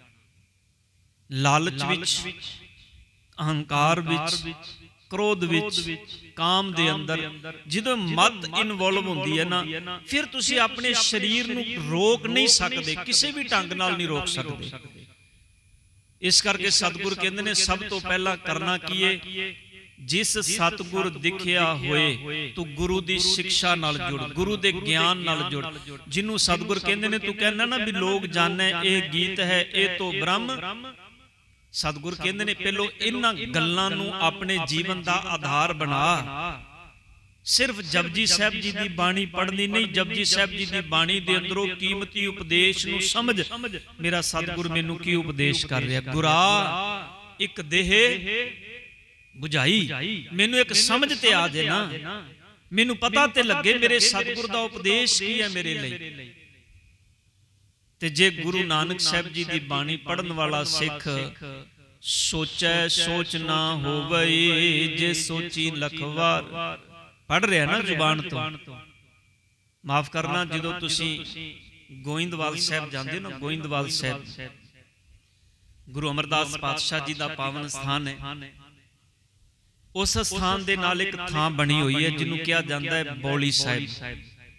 ਲਾਲਚ ਵਿੱਚ, ਅਹੰਕਾਰ ਵਿੱਚ, ਕ੍ਰੋਧ ਵਿੱਚ, ਕਾਮ ਦੇ ਅੰਦਰ ਜਦੋਂ ਮਤ ਇਨਵੋਲਵ ਹੁੰਦੀ ਹੈ ਨਾ, ਫਿਰ ਤੁਸੀਂ ਆਪਣੇ ਸਰੀਰ ਨੂੰ ਰੋਕ ਨਹੀਂ ਸਕਦੇ, ਕਿਸੇ ਵੀ ਢੰਗ ਨਾਲ ਨਹੀਂ ਰੋਕ ਸਕਦੇ। ਇਸ ਕਰਕੇ ਸਤਿਗੁਰ ਕਹਿੰਦੇ ਨੇ ਸਭ ਤੋਂ ਪਹਿਲਾਂ ਕਰਨਾ ਕੀ ਹੈ? ਜਿਸ ਸਤਿਗੁਰ ਦਿਖਿਆ ਹੋਏ ਤੂੰ ਗੁਰੂ ਦੀ ਸਿੱਖਿਆ ਨਾਲ ਜੁੜ, ਗੁਰੂ ਦੇ ਗਿਆਨ ਨਾਲ ਜੁੜ। ਜਿਹਨੂੰ ਸਤਿਗੁਰ ਕਹਿੰਦੇ ਨੇ, ਤੂੰ ਕਹਿੰਦਾ ਨਾ ਵੀ ਲੋਕ ਜਾਣੇ ਇਹ ਗੀਤ ਹੈ ਇਹ ਤੋਂ ਬ੍ਰਹਮ। ਸਤਿਗੁਰ ਕਹਿੰਦੇ ਨੇ ਪਹਿਲੋਂ ਇਹਨਾਂ ਗੱਲਾਂ ਨੂੰ ਆਪਣੇ ਜੀਵਨ ਦਾ ਆਧਾਰ ਬਣਾ। ਸਿਰਫ ਜਪਜੀ ਸਾਹਿਬ ਜੀ ਦੀ ਬਾਣੀ ਪੜ੍ਹਨੀ ਨਹੀਂ, ਜਪਜੀ ਸਾਹਿਬ ਜੀ ਦੀ ਬਾਣੀ ਦੇ ਅੰਦਰੋਂ ਕੀਮਤੀ ਉਪਦੇਸ਼ ਨੂੰ ਸਮਝ, ਮੇਰਾ ਸਤਿਗੁਰ ਮੈਨੂੰ ਕੀ ਉਪਦੇਸ਼ ਕਰ ਰਿਹਾ। ਗੁਰਾ ਇੱਕ ਦੇਹ ਬੁਝਾਈ, ਮੈਨੂੰ ਇੱਕ ਸਮਝ ਤੇ ਆ ਜੇ ਨਾ, ਮੈਨੂੰ ਪਤਾ ਤੇ ਲੱਗੇ ਮੇਰੇ ਸਤਿਗੁਰ ਦਾ ਉਪਦੇਸ਼ ਕੀ ਹੈ ਮੇਰੇ ਲਈ। ਤੇ ਜੇ ਗੁਰੂ ਨਾਨਕ ਸਾਹਿਬ ਜੀ ਦੀ ਬਾਣੀ ਪੜਨ ਵਾਲਾ ਸਿੱਖ ਸੋਚੈ ਸੋਚ ਨਾ ਹੋਵਈ, ਜੇ ਸੋਚੀ ਲੱਖ ਵਾਰ, ਪੜ ਰਿਹਾ ਨਾ ਜ਼ੁਬਾਨ ਤੋਂ। ਮਾਫ ਕਰਨਾ, ਜਦੋਂ ਤੁਸੀਂ ਗੋਇੰਦਵਾਲ ਸਾਹਿਬ ਜਾਂਦੇ ਹੋ ਨਾ, ਗੋਇੰਦਵਾਲ ਸਾਹਿਬ ਗੁਰੂ ਅਮਰਦਾਸ ਪਾਤਸ਼ਾਹ ਜੀ ਦਾ ਪਾਵਨ ਸਥਾਨ ਹੈ। ਉਸ ਸਥਾਨ ਦੇ ਨਾਲ ਇੱਕ ਥਾਂ ਬਣੀ ਹੋਈ ਹੈ ਜਿਹਨੂੰ ਕਿਹਾ ਜਾਂਦਾ ਹੈ ਬੋਲੀ ਸਾਹਿਬ।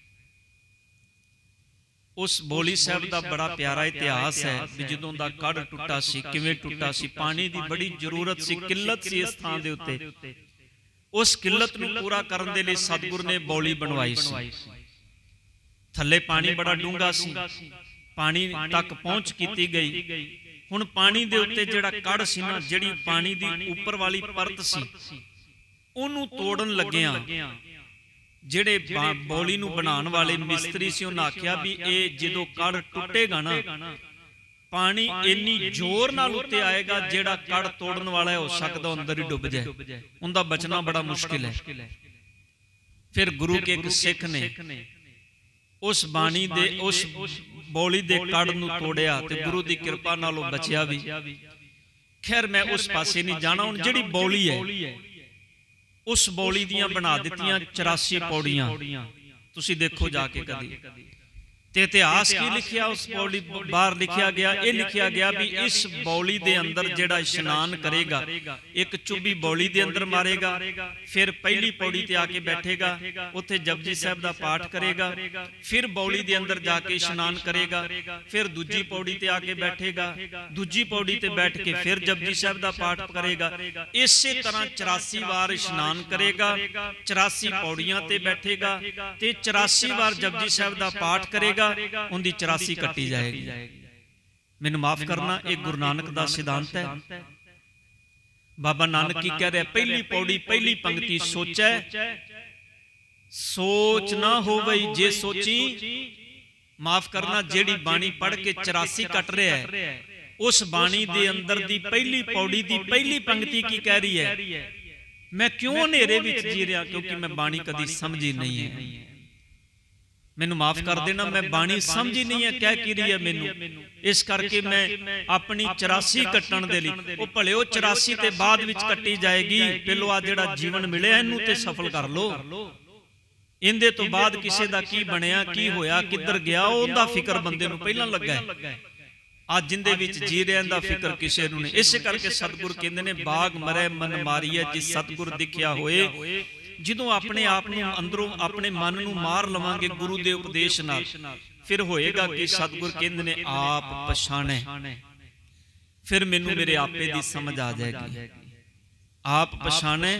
ਉਸ ਬੋਲੀ ਸਾਹਿਬ ਦਾ ਬੜਾ ਪਿਆਰਾ ਇਤਿਹਾਸ ਹੈ ਵੀ ਜਦੋਂ ਦਾ ਕੱਢ ਟੁੱਟਾ ਸੀ, ਕਿਵੇਂ ਟੁੱਟਾ ਸੀ, ਪਾਣੀ ਦੀ ਬੜੀ ਜ਼ਰੂਰਤ ਸੀ, ਕਿੱਲਤ ਸੀ ਇਸ ਥਾਂ ਦੇ ਉੱਤੇ। ਉਸ ਕਿੱਲਤ ਨੂੰ ਪੂਰਾ ਕਰਨ ਦੇ ਲਈ ਸਤਿਗੁਰ ਨੇ ਬੋਲੀ ਬਣਵਾਈ ਸੀ। ਥੱਲੇ ਪਾਣੀ ਬੜਾ ਡੂੰਘਾ ਸੀ, ਪਾਣੀ ਤੱਕ ਪਹੁੰਚ ਕੀਤੀ ਗਈ। ਹੁਣ ਪਾਣੀ ਦੇ ਉੱਤੇ ਜਿਹੜਾ ਕੱਢ ਸੀ ਨਾ, ਜਿਹੜੀ ਪਾਣੀ ਦੀ ਉੱਪਰ ਵਾਲੀ ਪਰਤ ਸੀ, ਉਹਨੂੰ ਤੋੜਨ ਲੱਗਿਆਂ ਜਿਹੜੇ ਬੋਲੀ ਨੂੰ ਬਣਾਉਣ ਵਾਲੇ ਮਿਸਤਰੀ ਸੀ, ਉਹਨਾਂ ਆਖਿਆ ਵੀ ਇਹ ਜਦੋਂ ਕੱਢ ਟੁੱਟੇਗਾ ਨਾ, ਪਾਣੀ ਇੰਨੀ ਜ਼ੋਰ ਨਾਲ ਉੱਤੇ ਆਏਗਾ ਜਿਹੜਾ ਕੱਢ ਤੋੜਨ ਵਾਲਾ ਹੈ ਹੋ ਸਕਦਾ ਅੰਦਰ ਹੀ ਡੁੱਬ ਜਾਏ, ਉਹਦਾ ਬਚਣਾ ਬੜਾ ਮੁਸ਼ਕਿਲ ਹੈ। ਫਿਰ ਗੁਰੂ ਕੇ ਇੱਕ ਸਿੱਖ ਨੇ ਉਸ ਬਾਣੀ ਦੇ ਉਸ ਬੋਲੀ ਦੇ ਕੱਢ ਨੂੰ ਤੋੜਿਆ ਤੇ ਗੁਰੂ ਦੀ ਕਿਰਪਾ ਨਾਲ ਉਹ ਬਚਿਆ ਵੀ। ਖੈਰ ਮੈਂ ਉਸ ਪਾਸੇ ਨਹੀਂ ਜਾਣਾ। ਹੁਣ ਜਿਹੜੀ ਬੋਲੀ ਹੈ, ਉਸ ਬੋਲੀ ਦੀਆਂ ਬਣਾ ਦਿੱਤੀਆਂ ਚੁਰਾਸੀ ਪੌੜੀਆਂ, ਤੁਸੀਂ ਦੇਖੋ ਜਾ ਕੇ ਕਦੀ। ਤੇ ਇਤਿਹਾਸ ਕੀ ਲਿਖਿਆ ਉਸ ਬੋਲੀ ਬਾਹਰ ਲਿਖਿਆ ਗਿਆ? ਇਹ ਲਿਖਿਆ ਗਿਆ ਵੀ ਇਸ ਬੋਲੀ ਦੇ ਅੰਦਰ ਜਿਹੜਾ ਇਸ਼ਨਾਨ ਕਰੇਗਾ, ਇੱਕ ਚੁੱਭੀ ਬੋਲੀ ਦੇ ਅੰਦਰ ਮਾਰੇਗਾ, ਫਿਰ ਪਹਿਲੀ ਪੌੜੀ ਤੇ ਆ ਕੇ ਬੈਠੇਗਾ, ਉੱਥੇ ਜਪਜੀ ਸਾਹਿਬ ਦਾ ਪਾਠ ਕਰੇਗਾ, ਫਿਰ ਬੋਲੀ ਦੇ ਅੰਦਰ ਜਾ ਕੇ ਇਸ਼ਨਾਨ ਕਰੇਗਾ, ਫਿਰ ਦੂਜੀ ਪੌੜੀ ਤੇ ਆ ਕੇ ਬੈਠੇਗਾ, ਦੂਜੀ ਪੌੜੀ ਤੇ ਬੈਠ ਕੇ ਫਿਰ ਜਪਜੀ ਸਾਹਿਬ ਦਾ ਪਾਠ ਕਰੇਗਾ। ਇਸੇ ਤਰ੍ਹਾਂ ਚੁਰਾਸੀ ਵਾਰ ਇਸ਼ਨਾਨ ਕਰੇਗਾ, ਚੁਰਾਸੀ ਪੌੜੀਆਂ ਤੇ ਬੈਠੇਗਾ ਤੇ ਚੁਰਾਸੀ ਵਾਰ ਜਪਜੀ ਸਾਹਿਬ ਦਾ ਪਾਠ ਕਰੇਗਾ, ਉਹਦੀ ਚੁਰਾਸੀ ਕੱਟੀ ਜਾਏਗੀ। ਮੈਨੂੰ ਮਾਫ ਕਰਨਾ, ਇਹ ਗੁਰੂ ਨਾਨਕ ਦਾ ਸਿਧਾਂਤ ਹੈ। ਬਾਬਾ ਨਾਨਕ ਕੀ ਕਹਿ ਰਿਹਾ? ਪਹਿਲੀ ਪੌੜੀ ਪਹਿਲੀ ਪੰਕਤੀ ਸੋਚੈ ਸੋਚ ਨਾ ਹੋਵਈ, ਜੇ ਸੋਚੀ। ਮਾਫ ਕਰਨਾ, ਜਿਹੜੀ ਬਾਣੀ ਪੜ੍ਹ ਕੇ ਚੁਰਾਸੀ ਕੱਟ ਰਿਹਾ ਹੈ, ਉਸ ਬਾਣੀ ਦੇ ਅੰਦਰ ਦੀ ਪਹਿਲੀ ਪੌੜੀ ਦੀ ਪਹਿਲੀ ਪੰਕਤੀ ਕੀ ਕਹਿ ਰਹੀ ਹੈ? ਮੈਂ ਕਿਉਂ ਹਨੇਰੇ ਵਿੱਚ ਜੀ ਰਿਹਾ? ਕਿਉਂਕਿ ਮੈਂ ਬਾਣੀ ਕਦੀ ਸਮਝੀ ਨਹੀਂ ਹੈ। ਮੈਨੂੰ ਮਾਫ ਕਰ ਦੇਣਾ, ਮੈਂ ਬਾਣੀ ਸਮਝੀ ਨਹੀਂ ਹੈ ਕਹਿ ਕੀ ਰਹੀ ਹੈ ਮੈਨੂੰ, ਇਸ ਕਰਕੇ ਮੈਂ ਆਪਣੀ ਚੁਰਾਸੀ ਕੱਟਣ ਦੇ ਲਈ, ਉਹ ਭਲੇ ਉਹ ਚੁਰਾਸੀ ਤੇ ਬਾਅਦ ਵਿੱਚ ਕੱਟੀ ਜਾਏਗੀ। ਪਹਿਲੋਂ ਆ ਜਿਹੜਾ ਜੀਵਨ ਮਿਲਿਆ ਇਹਨੂੰ ਤੇ ਸਫਲ ਕਰ ਲੋ। ਇਹਦੇ ਤੋਂ ਬਾਅਦ ਕਿਸੇ ਦਾ ਕੀ ਬਣਿਆ, ਕੀ ਹੋਇਆ, ਕਿੱਧਰ ਗਿਆ, ਉਹਦਾ ਫਿਕਰ ਬੰਦੇ ਨੂੰ ਪਹਿਲਾਂ ਲੱਗਾ ਹੈ। ਅੱਜ ਜਿੰਦੇ ਵਿੱਚ ਜੀ ਰਹਿਣ ਦਾ ਫਿਕਰ ਕਿਸੇ ਨੂੰ ਨਹੀਂ। ਇਸੇ ਕਰਕੇ ਸਤਿਗੁਰ ਕਹਿੰਦੇ ਨੇ ਬਾਗ ਮਰੈ ਮਨ ਮਾਰੀਐ ਜਿਸ ਸਤਿਗੁਰ ਦਿਖਿਆ ਹੋਏ। ਜਦੋਂ ਆਪਣੇ ਆਪ ਨੂੰ ਅੰਦਰੋਂ ਆਪਣੇ ਮਨ ਨੂੰ ਮਾਰ ਲਵਾਂਗੇ ਗੁਰੂ ਦੇ ਉਪਦੇਸ਼ ਨਾਲ, ਫਿਰ ਹੋਏਗਾ ਕਿ ਸਤਿਗੁਰ ਕਹਿੰਦੇ ਨੇ ਆਪ ਪਛਾਣੈ, ਫਿਰ ਮੈਨੂੰ ਮੇਰੇ ਆਪੇ ਦੀ ਸਮਝ ਆ ਜਾਏਗੀ। ਆਪ ਪਛਾਣੈ,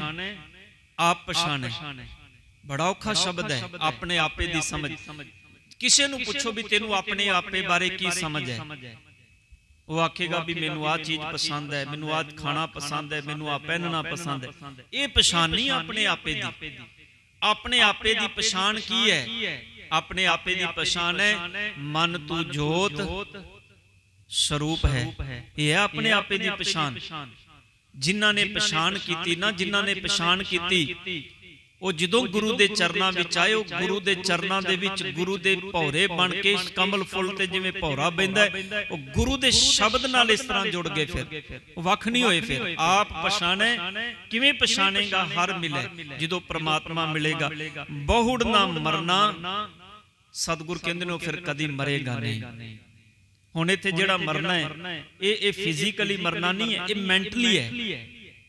ਆਪ ਪਛਾਣੈ ਬੜਾ ਔਖਾ ਸ਼ਬਦ ਹੈ। ਆਪਣੇ ਆਪੇ ਦੀ ਸਮਝ, ਕਿਸੇ ਨੂੰ ਪੁੱਛੋ ਵੀ ਤੈਨੂੰ ਆਪਣੇ ਆਪੇ ਬਾਰੇ ਕੀ ਸਮਝ ਹੈ, ਉਹ ਆਖੇਗਾ ਵੀ ਮੈਨੂੰ ਆਹ ਚੀਜ਼ ਪਸੰਦ ਹੈ, ਮੈਨੂੰ ਆਹ ਖਾਣਾ ਪਸੰਦ ਹੈ, ਮੈਨੂੰ ਆਹ ਪਹਿਨਣਾ ਪਸੰਦ ਹੈ। ਇਹ ਪਛਾਣ ਨਹੀਂ ਆਪਣੇ ਆਪੇ ਦੀ। ਆਪਣੇ ਆਪੇ ਦੀ ਪਛਾਣ ਕੀ ਹੈ? ਆਪਣੇ ਆਪੇ ਦੀ ਪਛਾਣ ਹੈ ਮਨ ਤੂੰ ਜੋਤ ਸਰੂਪ ਹੈ। ਇਹ ਹੈ ਆਪਣੇ ਆਪੇ ਦੀ ਪਛਾਣ। ਜਿਨ੍ਹਾਂ ਨੇ ਪਛਾਣ ਕੀਤੀ ਨਾ, ਜਿਨ੍ਹਾਂ ਨੇ ਪਛਾਣ ਕੀਤੀ ਉਹ ਜਦੋਂ ਗੁਰੂ ਦੇ ਚਰਨਾਂ ਵਿੱਚ ਆਏ, ਉਹ ਗੁਰੂ ਦੇ ਚਰਨਾਂ ਦੇ ਵਿੱਚ ਗੁਰੂ ਦੇ ਭੌਰੇ ਬਣ ਕੇ ਕਮਲ ਫੁੱਲ ਤੇ ਜਿਵੇਂ ਭੌਰਾ ਬਹਿੰਦਾ, ਉਹ ਗੁਰੂ ਦੇ ਸ਼ਬਦ ਨਾਲ ਇਸ ਤਰ੍ਹਾਂ ਜੁੜ ਗਏ। ਫਿਰ ਉਹ ਵੱਖ ਨਹੀਂ ਹੋਏ। ਫਿਰ ਆਪ ਪਛਾਣੈ, ਕਿਵੇਂ ਪਛਾਣੇਗਾ? ਹਰ ਮਿਲੇ, ਜਦੋਂ ਪ੍ਰਮਾਤਮਾ ਮਿਲੇਗਾ। ਬਹੁੜ ਨਾ ਮਰਨਾ, ਸਤਿਗੁਰ ਕਹਿੰਦੇ ਨੇ ਫਿਰ ਕਦੀ ਮਰੇਗਾ ਨਹੀਂ। ਹੁਣ ਇੱਥੇ ਜਿਹੜਾ ਮਰਨਾ ਹੈ ਇਹ ਇਹ ਫਿਜ਼ੀਕਲੀ ਮਰਨਾ ਨਹੀਂ ਹੈ, ਇਹ ਮੈਂਟਲੀ ਹੈ।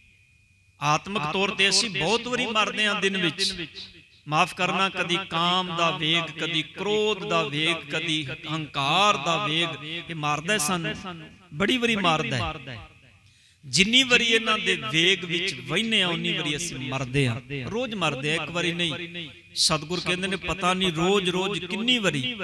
ਆਤਮਿਕ ਤੌਰ ਤੇ ਅਸੀਂ ਬਹੁਤ ਵਾਰੀ ਮਰਦੇ ਹਾਂ ਦਿਨ ਵਿੱਚ। ਮਾਫ ਕਰਨਾ, ਕਦੀ ਕਾਮ ਦਾ ਵੇਗ, ਕਦੀ ਕ੍ਰੋਧ ਦਾ ਵੇਗ, ਕਦੀ ਹੰਕਾਰ ਦਾ ਵੇਗ, ਇਹ ਮਾਰਦਾ ਸਾਨੂੰ, ਬੜੀ ਵਾਰੀ ਮਾਰਦਾ ਹੈ। ਜਿੰਨੀ ਵਾਰੀ ਇਹਨਾਂ ਦੇ ਵੇਗ ਵਿੱਚ ਵਹਿਨੇ ਆ ਉਨੀ ਵਾਰੀ ਅਸੀਂ ਮਰਦੇ ਹਾਂ। ਰੋਜ਼ ਮਰਦੇ ਆ, ਇੱਕ ਵਾਰੀ ਨਹੀਂ। ਸਤਿਗੁਰ ਕਹਿੰਦੇ ਨੇ ਪਤਾ ਨਹੀਂ ਰੋਜ਼ ਰੋਜ਼ ਕਿੰਨੀ ਵਾਰੀ।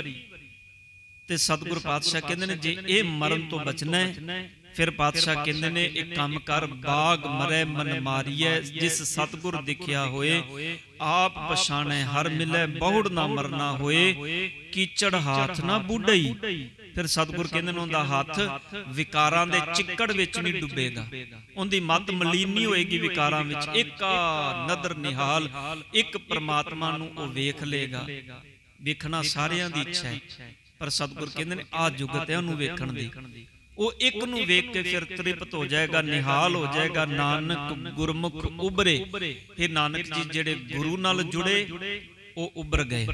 ਤੇ ਸਤਿਗੁਰ ਪਾਤਸ਼ਾਹ ਕਹਿੰਦੇ ਨੇ ਜੇ ਇਹ ਮਰਨ ਤੋਂ ਬਚਣਾ ਹੈ, ਫਿਰ ਪਾਤਸ਼ਾਹ ਕਹਿੰਦੇ ਨੇ ਇੱਕ ਕੰਮ ਕਰ, ਬਾਗ ਮਰੈ ਮਨ ਮਾਰੀਐ ਜਿਸ ਸਤਿਗੁਰ ਦਿਖਿਆ ਹੋਏ। ਆਪ ਪਛਾਣੈ ਹਰ ਮਿਲੈ ਬਹੁੜ ਨਾ ਮਰਨਾ ਹੋਏ। ਕੀਚੜ ਹਾਥ ਨਾ ਬੁੱਢਈ। ਫਿਰ ਸਤਿਗੁਰ ਕਹਿੰਦੇ ਨੇ ਉਹਦਾ ਹੱਥ ਵਿਕਾਰਾਂ ਦੇ ਚਿੱਕੜ ਵਿੱਚ ਨਹੀਂ ਡੁੱਬੇਗਾ, ਉਹਦੀ ਮੱਤ ਮਲੀਨ ਨਹੀਂ ਹੋਏਗੀ ਵਿਕਾਰਾਂ ਵਿੱਚ। ਇੱਕ ਨਦਰ ਨਿਹਾਲ, ਇੱਕ ਪ੍ਰਮਾਤਮਾ ਨੂੰ ਉਹ ਵੇਖ ਲੇਗਾ। ਵੇਖਣਾ ਸਾਰਿਆਂ ਦੀ ਇੱਛਾ ਹੈ, ਪਰ ਸਤਿਗੁਰ ਕਹਿੰਦੇ ਨੇ ਆ ਜੁਗਤ ਹੈ ਉਹਨੂੰ ਵੇਖਣ ਦੀ। ਉਹ ਇੱਕ ਨੂੰ ਵੇਖ ਕੇ ਫਿਰ ਤ੍ਰਿਪਤ ਹੋ ਜਾਏਗਾ, ਨਿਹਾਲ ਹੋ ਜਾਏਗਾ। ਨਾਨਕ ਗੁਰਮੁਖ ਉਬਰੇ। ਇਹ ਨਾਨਕ ਜੀ ਜਿਹੜੇ ਗੁਰੂ ਨਾਲ ਜੁੜੇ ਉਹ ਉਬਰ ਗਏ।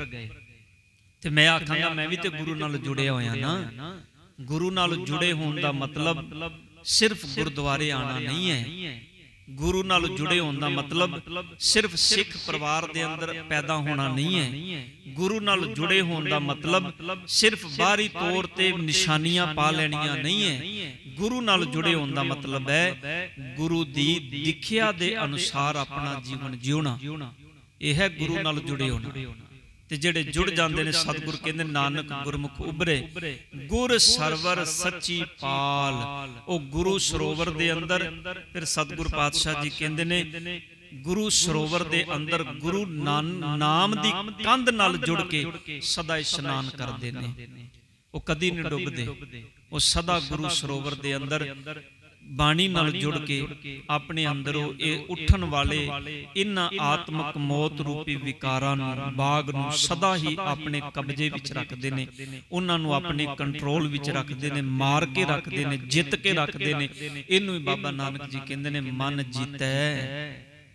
ਤੇ ਮੈਂ ਆਖਾਂਗਾ ਮੈਂ ਵੀ ਤੇ ਗੁਰੂ ਨਾਲ ਜੁੜਿਆ ਹੋਇਆ ਨਾ। ਗੁਰੂ ਨਾਲ ਜੁੜੇ ਹੋਣ ਦਾ ਮਤਲਬ ਸਿਰਫ ਗੁਰਦੁਆਰੇ ਆਣਾ ਨਹੀਂ ਹੈ। ਗੁਰੂ ਨਾਲ ਜੁੜੇ ਹੋਣ ਦਾ ਮਤਲਬ ਸਿਰਫ ਸਿੱਖ ਪਰਿਵਾਰ ਦੇ ਅੰਦਰ ਪੈਦਾ ਹੋਣਾ ਨਹੀਂ ਹੈ। ਗੁਰੂ ਨਾਲ ਜੁੜੇ ਹੋਣ ਦਾ ਮਤਲਬ ਸਿਰਫ ਬਾਹਰੀ ਤੌਰ ਤੇ ਨਿਸ਼ਾਨੀਆਂ ਪਾ ਲੈਣੀਆਂ ਨਹੀਂ ਹੈ। ਗੁਰੂ ਨਾਲ ਜੁੜੇ ਹੋਣ ਦਾ ਮਤਲਬ ਹੈ ਗੁਰੂ ਦੀ ਦਿਖਿਆ ਦੇ ਅਨੁਸਾਰ ਆਪਣਾ ਜੀਵਨ ਜਿਉਣਾ। ਇਹ ਹੈ ਗੁਰੂ ਨਾਲ ਜੁੜੇ ਹੋਣਾ। ਤੇ ਜਿਹੜੇ ਜੁੜ ਜਾਂਦੇ ਨੇ, ਸਤਿਗੁਰ ਕਹਿੰਦੇ ਨਾਨਕ ਗੁਰਮੁਖ ਉਬਰੇ। ਗੁਰ ਸਰਵਰ ਸੱਚੀ ਪਾਲ। ਉਹ ਗੁਰੂ ਸਰੋਵਰ ਦੇ ਅੰਦਰ, ਫਿਰ ਸਤਿਗੁਰ ਪਾਤਸ਼ਾਹ ਜੀ ਕਹਿੰਦੇ ਨੇ ਗੁਰੂ ਸਰੋਵਰ ਦੇ ਅੰਦਰ ਗੁਰੂ ਨਾਮ ਦੀ ਕੰਧ ਨਾਲ ਜੁੜ ਕੇ ਸਦਾ ਇਸ਼ਨਾਨ ਕਰਦੇ ਨੇ। ਉਹ ਕਦੀ ਨਹੀਂ ਡੁੱਬਦੇ। ਉਹ ਸਦਾ ਗੁਰੂ ਸਰੋਵਰ ਦੇ ਅੰਦਰ ਬਾਣੀ ਨਾਲ ਜੁੜ ਕੇ ਆਪਣੇ ਅੰਦਰੋਂ ਇਹ ਉੱਠਣ ਵਾਲੇ ਇਹਨਾਂ ਆਤਮਿਕ ਮੌਤ ਰੂਪੀ ਵਿਕਾਰਾਂ ਨੂੰ, ਬਾਗ ਨੂੰ ਸਦਾ ਹੀ ਆਪਣੇ ਕਬਜ਼ੇ ਵਿੱਚ ਰੱਖਦੇ ਨੇ। ਉਹਨਾਂ ਨੂੰ ਆਪਣੇ ਕੰਟਰੋਲ ਵਿੱਚ ਰੱਖਦੇ ਨੇ, ਮਾਰ ਕੇ ਰੱਖਦੇ ਨੇ, ਜਿੱਤ ਕੇ ਰੱਖਦੇ ਨੇ। ਇਹਨੂੰ ਹੀ ਬਾਬਾ ਨਾਨਕ ਜੀ ਕਹਿੰਦੇ ਨੇ ਮਨ ਜੀਤੈ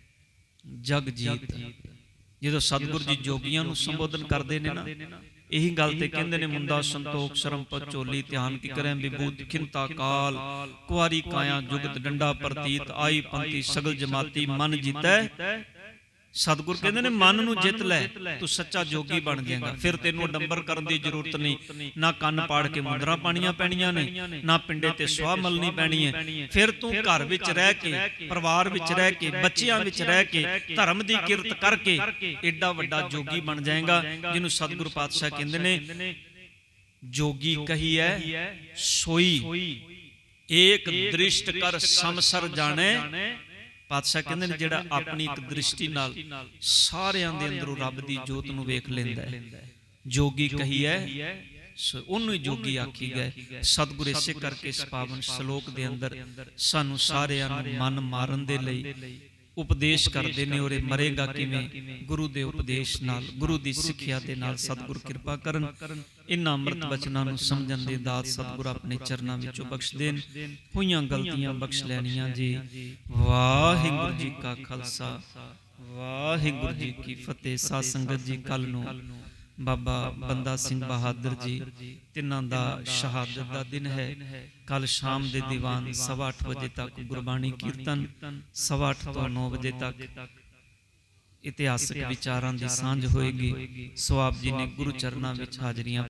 ਜਗ ਜੀਤ। ਜਦੋਂ ਸਤਿਗੁਰ ਜੀ ਜੋਗੀਆਂ ਨੂੰ ਸੰਬੋਧਨ ਕਰਦੇ ਨੇ ਨਾ, ਇਹੀ ਗੱਲ ਤੇ ਕਹਿੰਦੇ ਨੇ ਮੁੰਦਾ ਸੰਤੋਖ ਸ਼ਰਮ ਪਚੋਲੀ ਧਿਆਨ ਕੀ ਕਰੇ ਵਿਭੂਤ ਖਿੰਤਾ ਕਾਲ। ਕੁਆਰੀ ਕਾਇਆ ਜੁਗਤ ਡੰਡਾ ਪ੍ਰਤੀਤ ਆਈ ਪੰਥੀ ਸਗਲ ਜਮਾਤੀ ਮਨ ਜੀਤੈ। ਸਤਿਗੁਰ ਕਹਿੰਦੇ ਨੇ ਮਨ ਨੂੰ ਜਿੱਤ ਲੈ, ਤੂੰ ਸੱਚਾ ਜੋਗੀ ਬਣ ਜਾਏਗਾ। ਫਿਰ ਤੈਨੂੰ ਡੰਬਰ ਕਰਨ ਦੀ ਜ਼ਰੂਰਤ ਨਹੀਂ, ਨਾ ਕੰਨ ਪਾੜ ਕੇ ਮੁੰਦਰਾਂ ਪਾਣੀਆਂ ਪੈਣੀਆਂ ਨੇ, ਨਾ ਪਿੰਡੇ ਤੇ ਸੁਆਹ ਮਲਣੀ ਪੈਣੀ ਹੈ। ਫਿਰ ਤੂੰ ਘਰ ਵਿੱਚ ਰਹਿ ਕੇ, ਪਰਿਵਾਰ ਵਿੱਚ ਰਹਿ ਕੇ, ਬੱਚਿਆਂ ਵਿੱਚ ਰਹਿ ਕੇ, ਧਰਮ ਦੀ ਕਿਰਤ ਕਰਕੇ ਏਡਾ ਵੱਡਾ ਜੋਗੀ ਬਣ ਜਾਏਗਾ, ਜਿਹਨੂੰ ਸਤਿਗੁਰ ਪਾਤਸ਼ਾਹ ਕਹਿੰਦੇ ਨੇ ਜੋਗੀ ਕਹੀਐ ਸੋਈ ਏਕ ਦ੍ਰਿਸ਼ਟ ਕਰ ਸਮਸਰ ਜਾਣੇ। ਪਾਤਸ਼ਾਹ ਕਹਿੰਦੇ ਨੇ ਜਿਹੜਾ ਆਪਣੀ ਇੱਕ ਦ੍ਰਿਸ਼ਟੀ ਨਾਲ ਸਾਰਿਆਂ ਦੇ ਅੰਦਰੋਂ ਰੱਬ ਦੀ ਜੋਤ ਨੂੰ ਵੇਖ ਲੈਂਦਾ ਹੈ, ਜੋਗੀ ਕਹੀਐ ਉਹਨੂੰ ਹੀ ਜੋਗੀ ਆਖੀ ਗਏ। ਸਤਿਗੁਰ ਇਸੇ ਕਰਕੇ ਇਸ ਪਾਵਨ ਸ਼ਲੋਕ ਦੇ ਅੰਦਰ ਸਾਨੂੰ ਸਾਰਿਆਂ ਨੂੰ ਮਨ ਮਾਰਨ ਦੇ ਲਈ ਉਪਦੇਸ਼ ਕਰਦੇ ਨੇ। ਔਰ ਇਹ ਮਰੇਗਾ ਕਿਵੇਂ? ਗੁਰੂ ਦੇ ਉਪਦੇਸ਼ ਨਾਲ, ਗੁਰੂ ਦੀ ਸਿੱਖਿਆ ਦੇ ਨਾਲ। ਸਤਿਗੁਰ ਕਿਰਪਾ ਕਰਨ, ਇਹਨਾਂ ਅੰਮ੍ਰਿਤ ਬਚਨਾਂ ਨੂੰ ਸਮਝਣ ਦੀ ਦਾਤ ਸਤਿਗੁਰ ਆਪਣੇ ਚਰਨਾਂ ਵਿੱਚੋਂ ਬਖਸ਼ ਦੇਣ। ਹੋਈਆਂ ਗਲਤੀਆਂ ਬਖਸ਼ ਲੈਣੀਆਂ ਜੀ। ਵਾਹਿਗੁਰੂ ਜੀ ਕਾ ਖਾਲਸਾ, ਵਾਹਿਗੁਰੂ ਜੀ ਕੀ ਫਤਿਹ। ਸਾਧ ਸੰਗਤ ਜੀ, ਕੱਲ ਨੂੰ बाबा बंदा सिंह बहादुर जी, तिन्हां दा शहादत दा दिन है। कल शाम दे दीवान सवा अठ बजे तक गुरबाणी कीर्तन, सवा अठ तो नौ बजे तक इतिहासक विचारां दी सांझ होएगी। सो आप जी ने गुरु चरनां विच हाजरियां